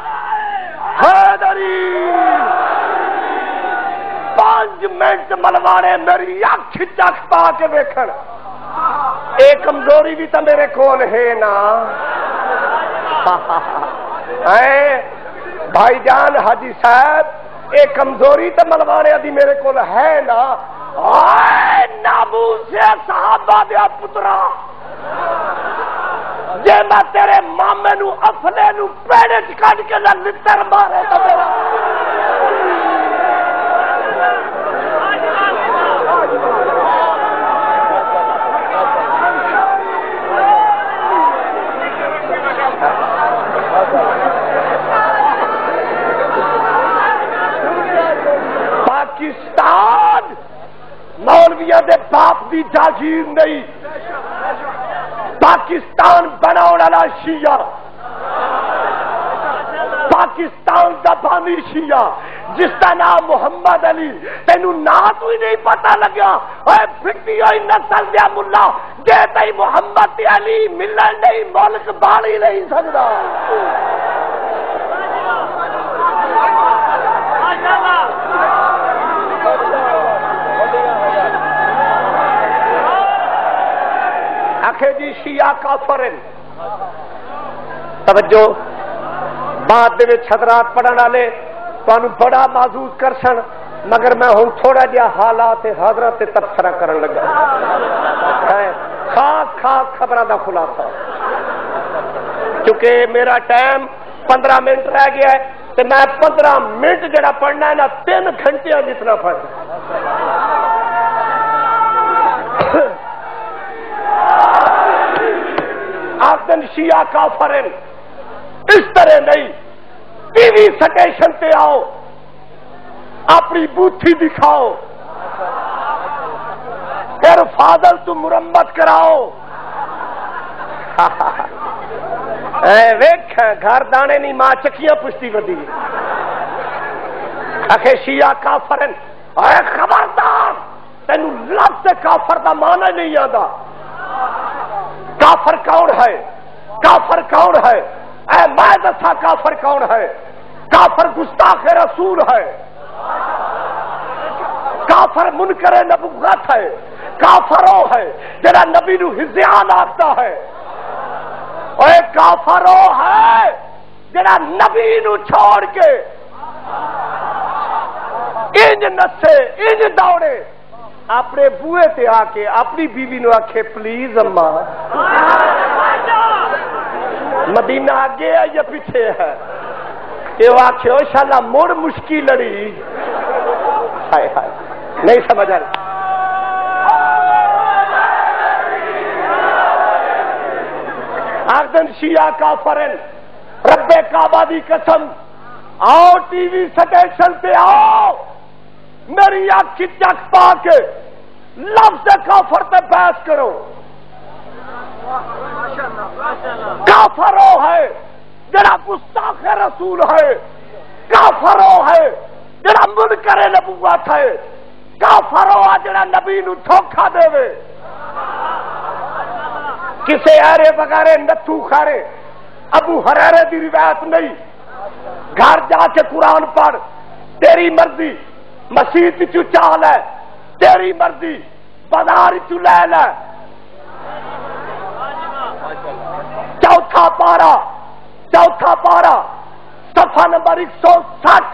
منٹ ملوا ملوانے میری اکھ چکھ پا کے ویکھن اے کمزوری بھی تو میرے کول ہے نا اے بھائی جان حاجی صاحب اے کمزوری تو ملوانے دی میرے کول ہے نا اے ناموس صحابہ دیا پترا جے میں تیرے مامے نو افلے نو پیڑے چ کڈ کے نہ لتر مارے تو میرا پاکستان مولویاں دے باپ دی جاگیر نہیں پاکستان بناؤ والا شیعہ پاکستان دا بانی شیعہ جس کا نام محمد علی تینوں نا تو ہی نہیں پتا لگیا اے پھٹی ہوئی نسل دیا ملا جے تئی محمد علی ملن نہیں ملک بال ہی نہیں سکتا آخے جی شیعہ کافر ہیں توجہ بعد دے وچ حضرات پڑھن والے تانوں بڑا محظوظ کر سن مگر میں ہن تھوڑا جہا حالات حضرت تے تبصرہ کرن لگا خاص خاص خبراں دا خلاصہ کیونکہ میرا ٹائم پندرہ منٹ رہ گیا ہے تے میں پندرہ منٹ جڑا پڑھنا ہے نا تین گھنٹے جتنا پڑھنا آخدن شیعہ کافر ہیں اس طرح نہیں ٹی وی سٹیشن پہ آؤ اپنی بوتھی دکھاؤ پھر فاضل تو مرمت کراؤ ویکھ گھر دانے نہیں ماں چکیاں پشتی ودی آخے شیعہ کافر ہیں اے خبردار تینوں لفظ کافر دا معنی نہیں آتا کافر کون ہے کافر کون ہے اے میں دسا کافر کون ہے کافر گستاخ رسول ہے کافر منکر نبوت ہے کافر وہ ہے جڑا نبی نو ہزیان آتا ہے اے کافر وہ ہے جڑا نبی نو چھوڑ کے انج نسے انج دوڑے اپنے بوئے تے آ کے اپنی بیوی نو آکھے پلیز اماں مدینہ آگے ہے یا پیچھے ہے یہ آکھے او شالا مڑ مشکی لڑی ہائے ہائے نہیں سمجھ آ رہی آخدن شیعہ کافرن رب کعبہ دی قسم آؤ ٹی وی سٹیشن پہ آؤ میری آنکھ چک پا کے لفظ کافر تے بحث کرو کافر وہ ہے جڑا گستاخ رسول ہے کافر وہ ہے جڑا منکر نبوت ہے کافر وہ جڑا نبی نو دھوکا دے کسے ایرے بغیرے نتھو کھارے ابو ہریرے دی روایت نہیں گھر جا کے قرآن پڑھ تیری مرضی مسیح چو چال ہے تیری مرضی بازار چو لے لے چوتھا پارا چوتھا پارا صفحہ نمبر ایک سو سٹھ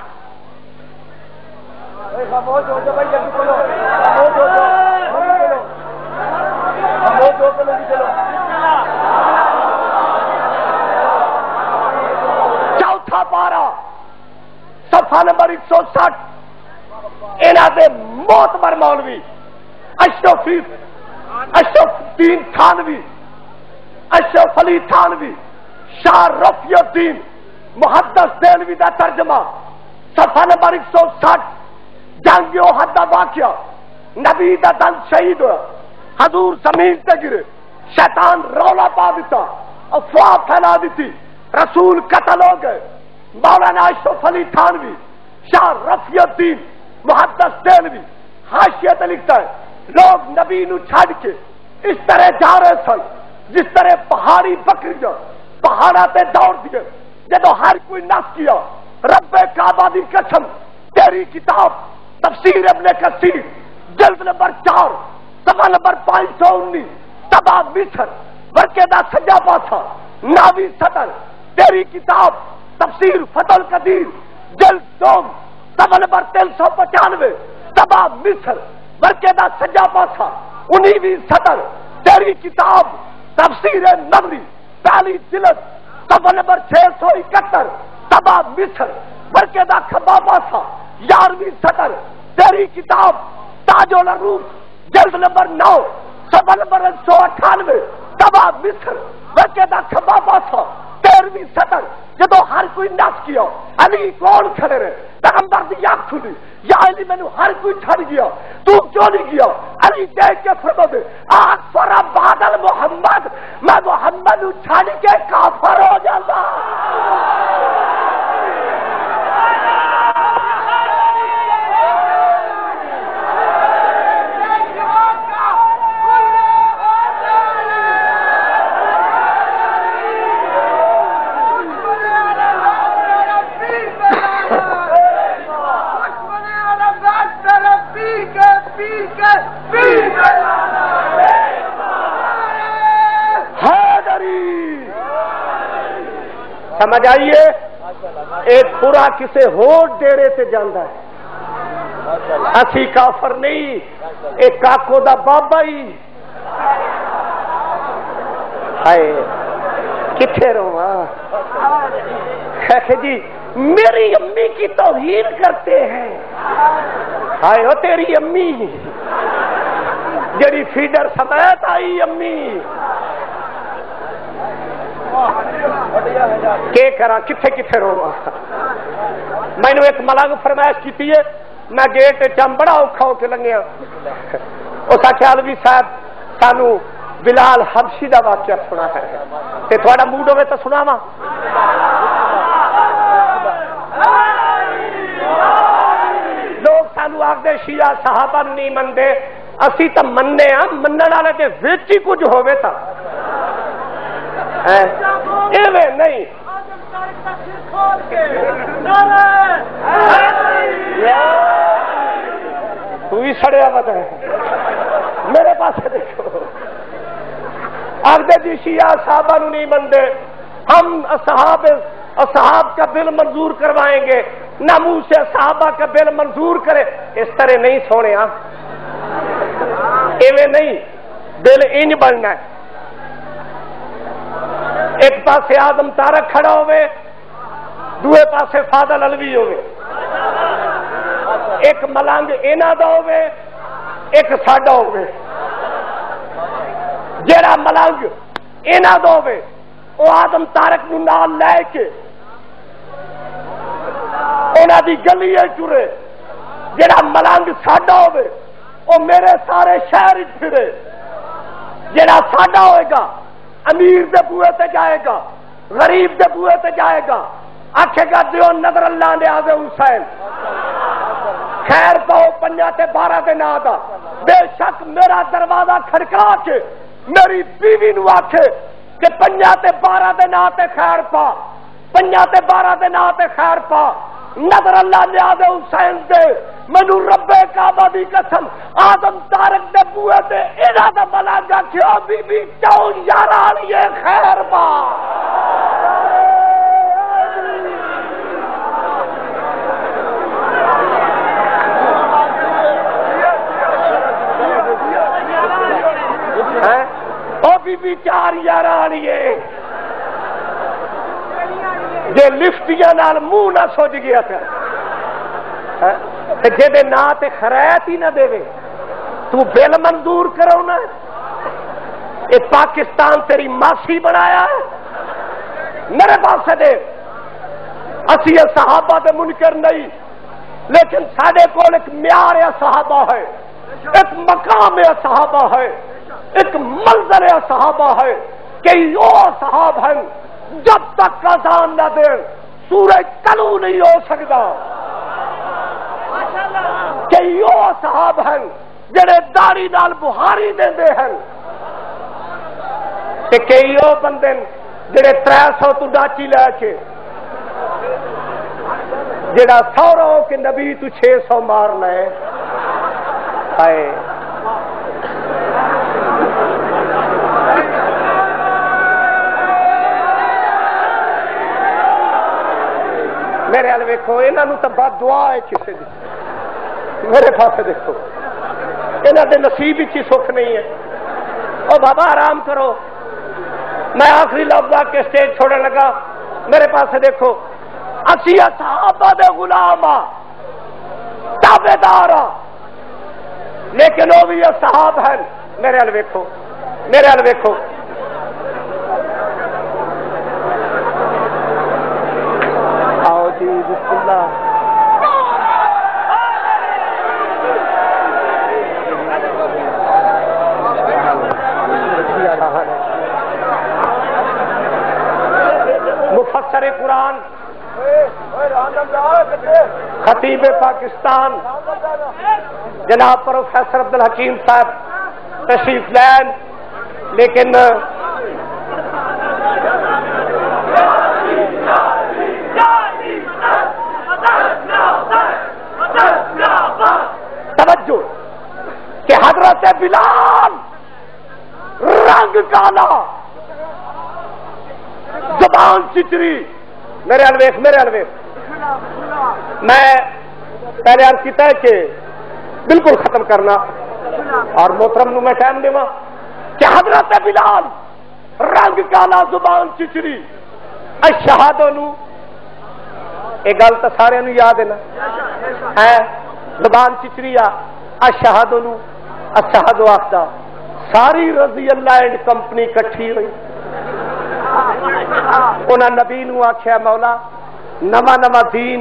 چوتھا پارا صفحہ نمبر ایک سو سٹھ انہاں دے معتبر مولوی اشرف اشرف الدین تھانوی اشرف علی تھانوی شاہ رفیع الدین محدث دہلوی دا ترجمہ صفحہ نمبر ایک سو سٹھ جنگ احد دا واقعہ نبی دا دل شہید ہوا حضور زمین تے گرے شیطان رولا پا دیتا افواہ پھیلا دیتی رسول قتل ہو گئے مولانا اشرف علی تھانوی شاہ رفیع الدین محدث دہلوی حاشیہ تے لکھتا ہے لوگ نبی نو چھڑ کے اس طرح جا رہے سن جس طرح پہاڑی بکریاں پہاڑا تے دوڑ دیے جدو ہر کوئی نس کیا رب کعبہ دی قسم تیری کتاب تفسیر ابن کثیر جلد نمبر چار صفحہ نمبر پانچ سو انیس تباہ مصر ورقے دا سجا پاسا ناوی سطر تیری کتاب تفسیر فتح القدیر جلد دوم صفحہ نمبر تین سو پچانوے تباہ مصر ورقے دا سجا پاسا انیسویں سطر تیری کتاب تفسیر نبوی پہلی جلد صفحہ نمبر چھ سو اکہتر تباہ مصر ورقے دا کھبا پاسا گیارہویں سطر تیری کتاب تاج العروج جلد نمبر نو صفحہ نمبر ایک سو اٹھانوے تباہ مصر ورقے دا کھبا پاسا تیرہویں سطر جدو ہر کوئی نس گیا علی کون کھڑے رہے پیغمبر دی آنکھ کھلی یا علی مینوں ہر کوئی چھڑ گیا تو کیوں نہیں گیا علی دیکھ کے فرما دے آج سورا بادل محمد میں محمد چھڑ کے کافر ہو جاتا سمجھ آئیے ایک پورا کسے ہوٹ ڈیرے سے جاندہ ہے اسی کافر نہیں ایک کاکو دا بابا ہی ہائے کتھے رہا جی میری امی کی توہین کرتے ہیں ہائے ہو تیری امی جڑی فیڈر سمیت آئی امی کہ کرا کتھے کتھے رہا میں نے ایک ملنگ فرمائش کی ہے میں گیٹ چم بڑا اوکھا ہو کے لنگیا اس خیال بھی صاحب سانو بلال حبشی دا واقعہ سنا ہے تے تھوڑا موڈ ہوئے تو سنا وا لوگ سانو آخدے شیعہ صحابہ نہیں مندے اسی تو مننے ہاں منن والے دے وچ ہی کچھ ہوے تا ایویں نہیں تو ہی سڑیا بتا میرے پاس دیکھو آخدے جی شیعہ صحابہ نو نہیں مندے ہم اصحاب اصحاب کا بل منظور کروائیں گے نہ منہ سے صحابہ کا بل منظور کرے اس طرح نہیں سونے ہاں ایویں نہیں بل انج بننا ہے ایک پاسے آدم تارک کھڑا ہوئے دوے پاسے فاضل علوی ہوئے ایک ملنگ اینا دا ہوئے ایک ساڈا ہوئے جیڑا ملنگ اینا دا ہوئے وہ آدم تارک نو نال لے کے انہاں دی گلی چرے جیڑا ملنگ ساڈا ہوئے وہ میرے سارے شہر پھرے جیڑا ساڈا ہوئے گا امیر دے بوئے تے جائے گا غریب دے بوئے تے جائے گا آکھے گا دیو نظر اللہ نے آگے حسین خیر پاؤ پنجا تے بارہ دے نا دا بے شک میرا دروازہ کھڑکا کے میری بیوی نو آکھے کہ پنجا تے بارہ دے نا تے خیر پا پنجا تے بارہ دے نا تے خیر پا نظر اللہ نے آگے حسین دے منو رب کعبہ دی قسم آدم تارک دے بوئے تے اینا دا ملانگا کیوں بی بی چاؤ یاران یہ خیر با او بی بی چار یاران یہ جے لفٹیاں نال منہ نہ سوج گیا تھا جے دے نا تے خرائط ہی نہ دے وے تو بل منظور کرو نا اے پاکستان تیری ماسی بنایا ہے میرے پاس دے اسی صحابہ دے منکر نہیں لیکن ساڈے کول ایک معیار صحابہ ہے ایک مقام صحابہ ہے ایک منظر صحابہ ہے کہ یہ صحاب ہیں جب تک اذان نہ دے سورج طلوع نہیں ہو سکتا کہ یہ صحاب ہیں جڑے داڑھی نال بہاری دے ہیں کہ کئی وہ بندے جڑے تر سو تو ڈاچی لے کے جڑا سو رو کہ نبی تو چھ سو مار لے ہائے میرے حال ویکھو انہوں تو بد دعا ہے کسی دی میرے پاس دیکھو انہوں دے نصیب ہی سکھ نہیں ہے او بابا آرام کرو میں آخری لفظ آ کے اسٹیج چھوڑنے لگا میرے پاس دیکھو اسی صحابہ دے غلام آ تابے دار آ لیکن وہ بھی اصحاب ہیں میرے حال ویکھو میرے حال ویکھو آؤ جی بسم اللہ مفسر قرآن خطیب پاکستان جناب پروفیسر عبدالحکیم صاحب تشریف لین لیکن توجہ کہ حضرت بلال رنگ کالا زبان چچری میرے الویخ میرے الویخ میں پہلے عرض کیتا ہے کہ بالکل ختم کرنا اور محترم نو میں ٹائم دے کہ حضرت بلال رنگ کالا زبان چچری اشہادو نو یہ گل تو سارے نو یاد ہے نا ہے زبان چچری آ اشہادو نو اشہادو آخدا ساری رضی اللہ اینڈ کمپنی کٹھی ہوئی انہاں نبی نو آخیا مولا نواں نواں دین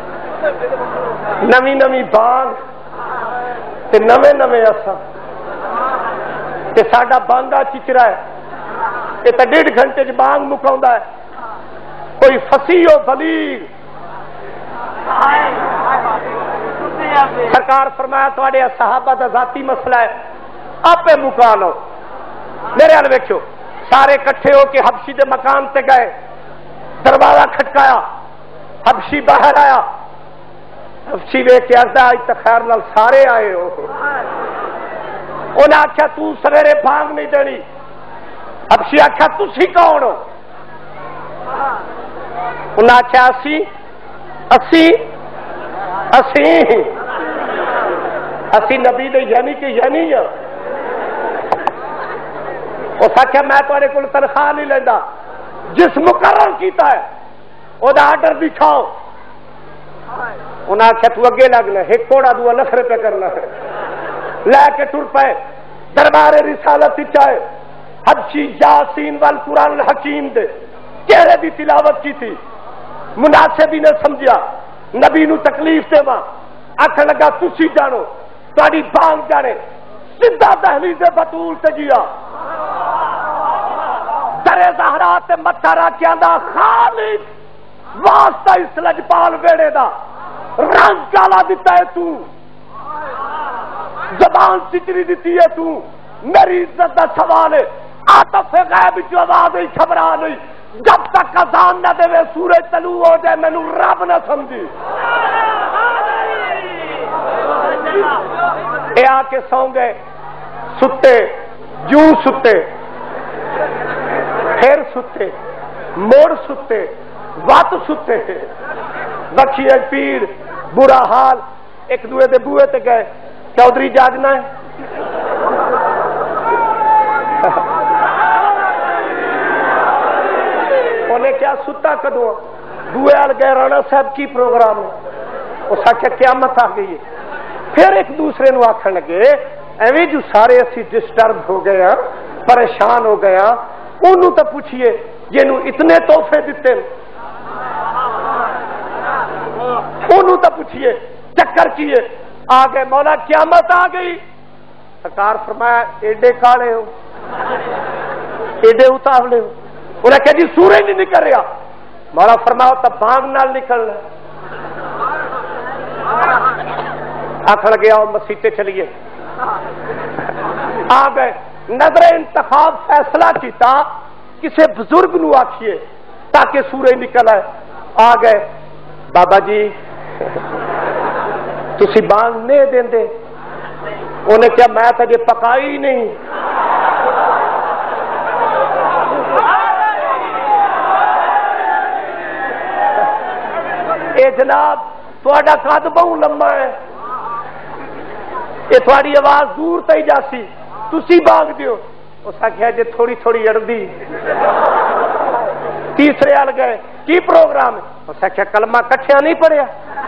نویں نویں بانگ تے نویں نویں اساں تے ساڈا بانگا چچرا ہے یہ تو ڈیڑھ گھنٹے چ بانگ مکاوندا ہے کوئی فصیح و بلیغ سرکار فرمایا تواڈے صحابہ دا ذاتی مسئلہ ہے آپ مکا لو میرے حال ویکھو سارے کٹھے ہو کے حبشی دے مکان تے گئے دروازہ کھٹکایا حبشی باہر آیا حبشی ویکھ کے آخدا اج تک خیر نال سارے آئے ہو انہیں آخیا تو سویرے بانگ نہیں دینی حبشی آخیا تسی کون ہو انہیں آخیا اسی اسی اسی اسی نبی دے یعنی کہ یعنی ہے اس آخیا میں تھوڑے کو تنخواہ نہیں لینا جس مقرر کیتا ہے وہ آرڈر دکھاؤ انہیں آخیا تو اگے لگنا ایک کوڑا دوا نخرے پہ کرنا ہے لے کے ٹر پائے دربار رسالت چاہے حبشی یاسین وال قرآن الحکیم دے چہرے دی تلاوت کی تھی مناسب ہی نے سمجھا نبی نو تکلیف دے ماں آخر لگا تسی جانو تاری بانگ جانے سیدھا دہلیز بطول سے گیا درے زہرا تے متھا رکھیا دا خالد واسطہ اس لجپال ویڑے دا رنگ کالا دیتا ہے تو زبان چچری دیتی ہے تو میری عزت دا سوال ہے آتف غیب جو آواز ہی خبرا نہیں جب تک اذان نہ دے سورج طلوع ہو جائے میں نو رب نہ سمجھی اے آ کے سو گئے ستے جو ستے پھر ستے موڑ ستے وات ستے بخشی پیر برا حال ایک دوے دے بوئے تے گئے چودھری جاگنا ہے انہیں کیا ستا کدو بوئے آل گئے رانا صاحب کی پروگرام ہے اس آخیا قیامت آ گئی ہے پھر ایک دوسرے نو آخر لگے ایویں جو سارے اسی ڈسٹرب ہو گئے ہیں پریشان ہو گیا انہوں تو پوچھئے جنہوں اتنے تحفے دیتے انہوں تو پوچھئے چکر کیے آ گئے مولا قیامت آ گئی سرکار فرمایا ایڈے کالے ہو ایڈے اتاولے ہو انہیں کہا جی سورج نہیں نکل رہا مولا فرمایا تب بانگ نال نکلنا آخر گیا اور مسیطے چلیے آ گئے نظر انتخاب فیصلہ کیتا کسی بزرگ نو آکھیے تاکہ سورج نکل آئے آ گئے بابا جی تسی بانگ نہیں دیں دے انہیں کیا میں تو یہ پکائی ہی نہیں. اے جناب تھوڑا قد بہت لمبا ہے, یہ تھوڑی آواز دور تھی جاسی, تسی باغ دیو. اس آخیا جی تھوڑی تھوڑی اڑدی. تیسرے آل گئے کی پروگرام ہے؟ اس آخیا کلمہ کٹھیا نہیں پڑھیا.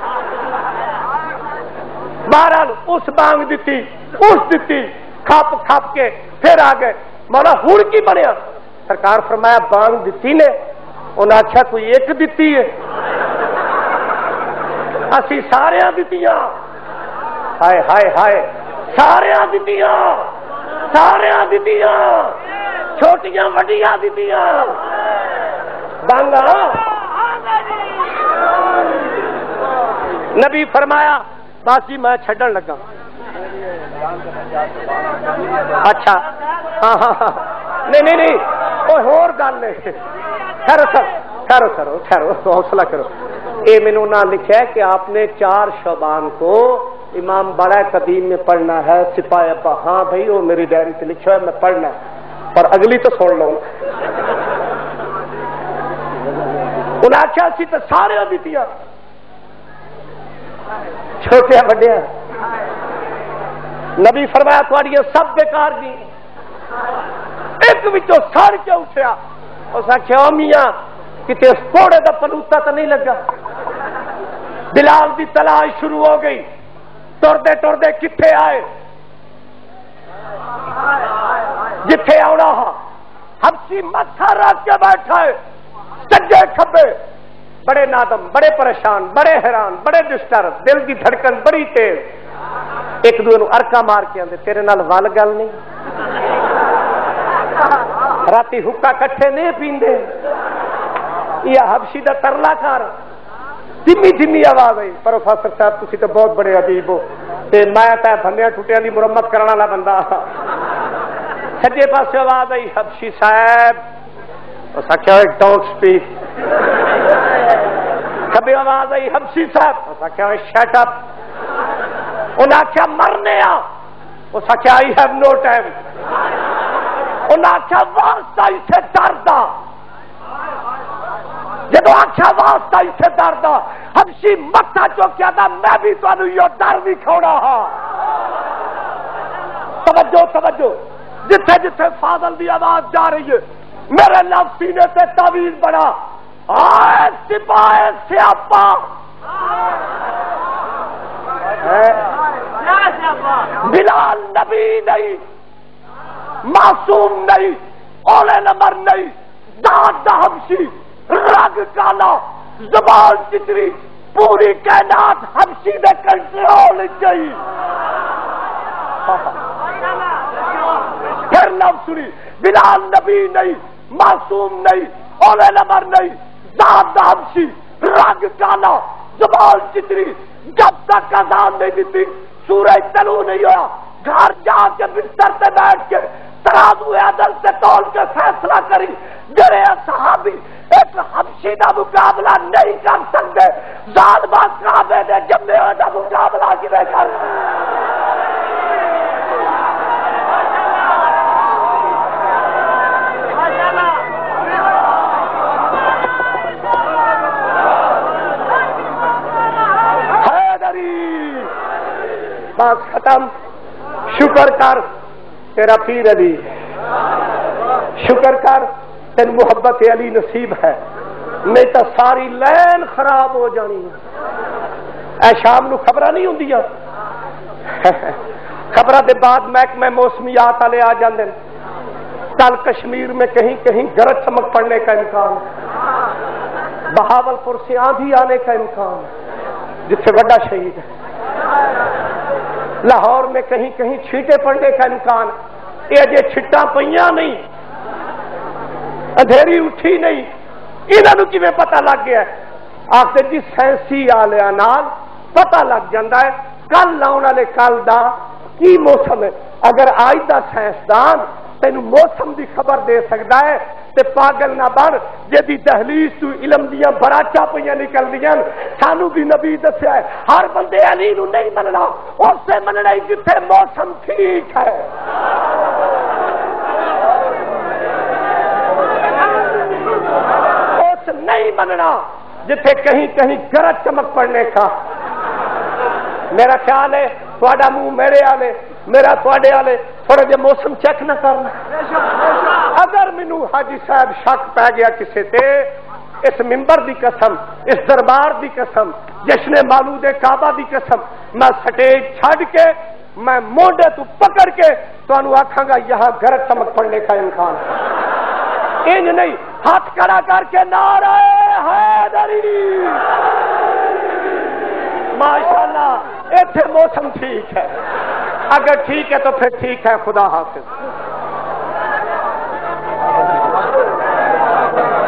بہرحال اس بانگ دیتی اس دیتی کھپ کھپ کے پھر آ گئے. مولا ہوں کی بنیا؟ سرکار فرمایا بانگ دیتی نے. انہیں آخیا کوئی ایک دیتی ہے, اسی سارے دیتیاں. ہائے ہائے ہائے سارے دیتیاں سارے دیتیاں, چھوٹیاں وڈیاں دیتیاں بانگا. نبی فرمایا باسی میں چھڈن لگا. اچھا ہاں ہاں ہاں نہیں نہیں نہیں کوئی اور گل نہیں. ٹھہرو سر ٹھہرو سر ٹھہرو حوصلہ کرو. یہ مینوں نہ لکھا ہے کہ آپ نے چار شعبان کو امام بڑا قدیم میں پڑھنا ہے. سپاہی ابا ہاں بھائی وہ میری ڈائری سے لکھا ہے میں پڑھنا ہے, اور اگلی تو سن لوں. انہیں آخیا سی تو سارے دیتیاں چھوٹیا وڈیا. نبی فرمایا تھوڑی سب بیکار دی. ایک بچوں سڑ کے اٹھیا. اس آخیا میاں کتنے کوڑے کا پلوتا تو نہیں لگا. بلال کی تلاش شروع ہو گئی. ٹردے ٹردے کتنے آئے جتھے آنا ہا. حبشی متھا رکھ کے بیٹھا ہے سجے کھبے, بڑے نادم بڑے پریشان بڑے حیران بڑے ڈسٹرب, دل کی دھڑکن بڑی تیز. ایک دوسرے نو ارکا مار کے آندے تیرے نال ول گل نہیں, راتی حکا کٹھے نہیں پیندے. یہ حبشی دا ترلا کار. دھیمی دھیمی آواز آئی. پروفیسر صاحب تسی تو بہت بڑے ادیب ہو, تے میں تے بھنیا ٹوٹیاں دی مرمت کرنے والا بندہ. سجے پاس آواز آئی حبشی صاحب. اس آخیا ڈونٹ اسپیک. کبھی آواز آئی حبشی صاحب. اس آخیا شٹ اپ. انہیں آخیا مرنے آ. اس آخیا آئی ہیو نو ٹائم. انہیں آخیا واسطہ اسے ڈردا. جب آخیا واسطہ اسے ڈردا حبشی متا چوکیا تھا میں بھی تمہیں یہ ڈر بھی کھوڑا ہاں. توجہ توجہ جتھے جتھے فاضل دی آواز جا رہی ہے میرے لفظ سینے سے تعویذ بنا. آئے سپاہی سیاپا بلال نبی نہیں, معصوم نہیں, اولے نمبر نہیں, ذات دا حبشی, رگ کالا, زبان چتری, پوری کائنات حبشی دے کنٹرول گئی. پھر لفظ سنی بلال نبی نہیں, معصوم نہیں, اولے نمبر نہیں, ذات دا حبشی, رگ کالا, زبان چتری. جب تک اذان نہیں دیتی سورج طلوع نہیں ہوا. گھر جا کے بستر سے بیٹھ کے ترازو عدل سے تول کے فیصلہ کری جڑے صحابی ایک حبشی کا مقابلہ نہیں کر سکتے. ظالمہ کعبے نے جمے کا مقابلہ کی میں کر بس ختم. شکر کر تیرا پیر علی, شکر کر تین محبت علی نصیب ہے, نہیں تو ساری لین خراب ہو جانی. اے شام نو خبر نہیں ہوں, خبر دے بعد محکمہ موسمیات والے آ جاندے. کل کشمیر میں کہیں کہیں گرج چمک پڑنے کا امکان, بہاول پور سے آندھی آنے کا امکان جتھے بڑا شہید ہے, لاہور میں کہیں کہیں چھینٹے پڑنے کا امکان. یہ جی چھٹا پئیاں نہیں, اندھیری اٹھی نہیں, انہوں کی میں پتہ لگ گیا ہے. آخر جی سائنسی آلیا نال پتہ لگ جاتا ہے کل آنے والے کل دا کی موسم ہے. اگر آج دا سائنسدان تینوں موسم دی خبر دے سکتا ہے تے پاگل نہ بن جدی دہلیز تو علم دیاں براچا پہ نکل دیاں سانو بھی نبی دسیا ہے ہر بندے علی نو نہیں مننا اس سے مننا ہی جتھے موسم ٹھیک ہے اس نہیں مننا جتھے کہیں کہیں گرج چمک پڑنے کا میرا خیال ہے تھوڑا منہ میرے آلے میرا تھوڑے آلے تھوڑے جے موسم چیک نہ کرنا اگر مینو حاجی صاحب شک پہ گیا کسے تے اس ممبر دی قسم اس دربار دی قسم جشن مولود کعبہ دی قسم میں سٹیج چھڑ کے میں موڈے تو پکڑ کے تو انو آکھاں گا یہاں گرج چمک پڑنے کا امکان انج نہیں ہاتھ کھڑا کر کے نعرہ حیدری ماشاءاللہ ایتھے موسم ٹھیک ہے اگر ٹھیک ہے تو پھر ٹھیک ہے خدا حافظ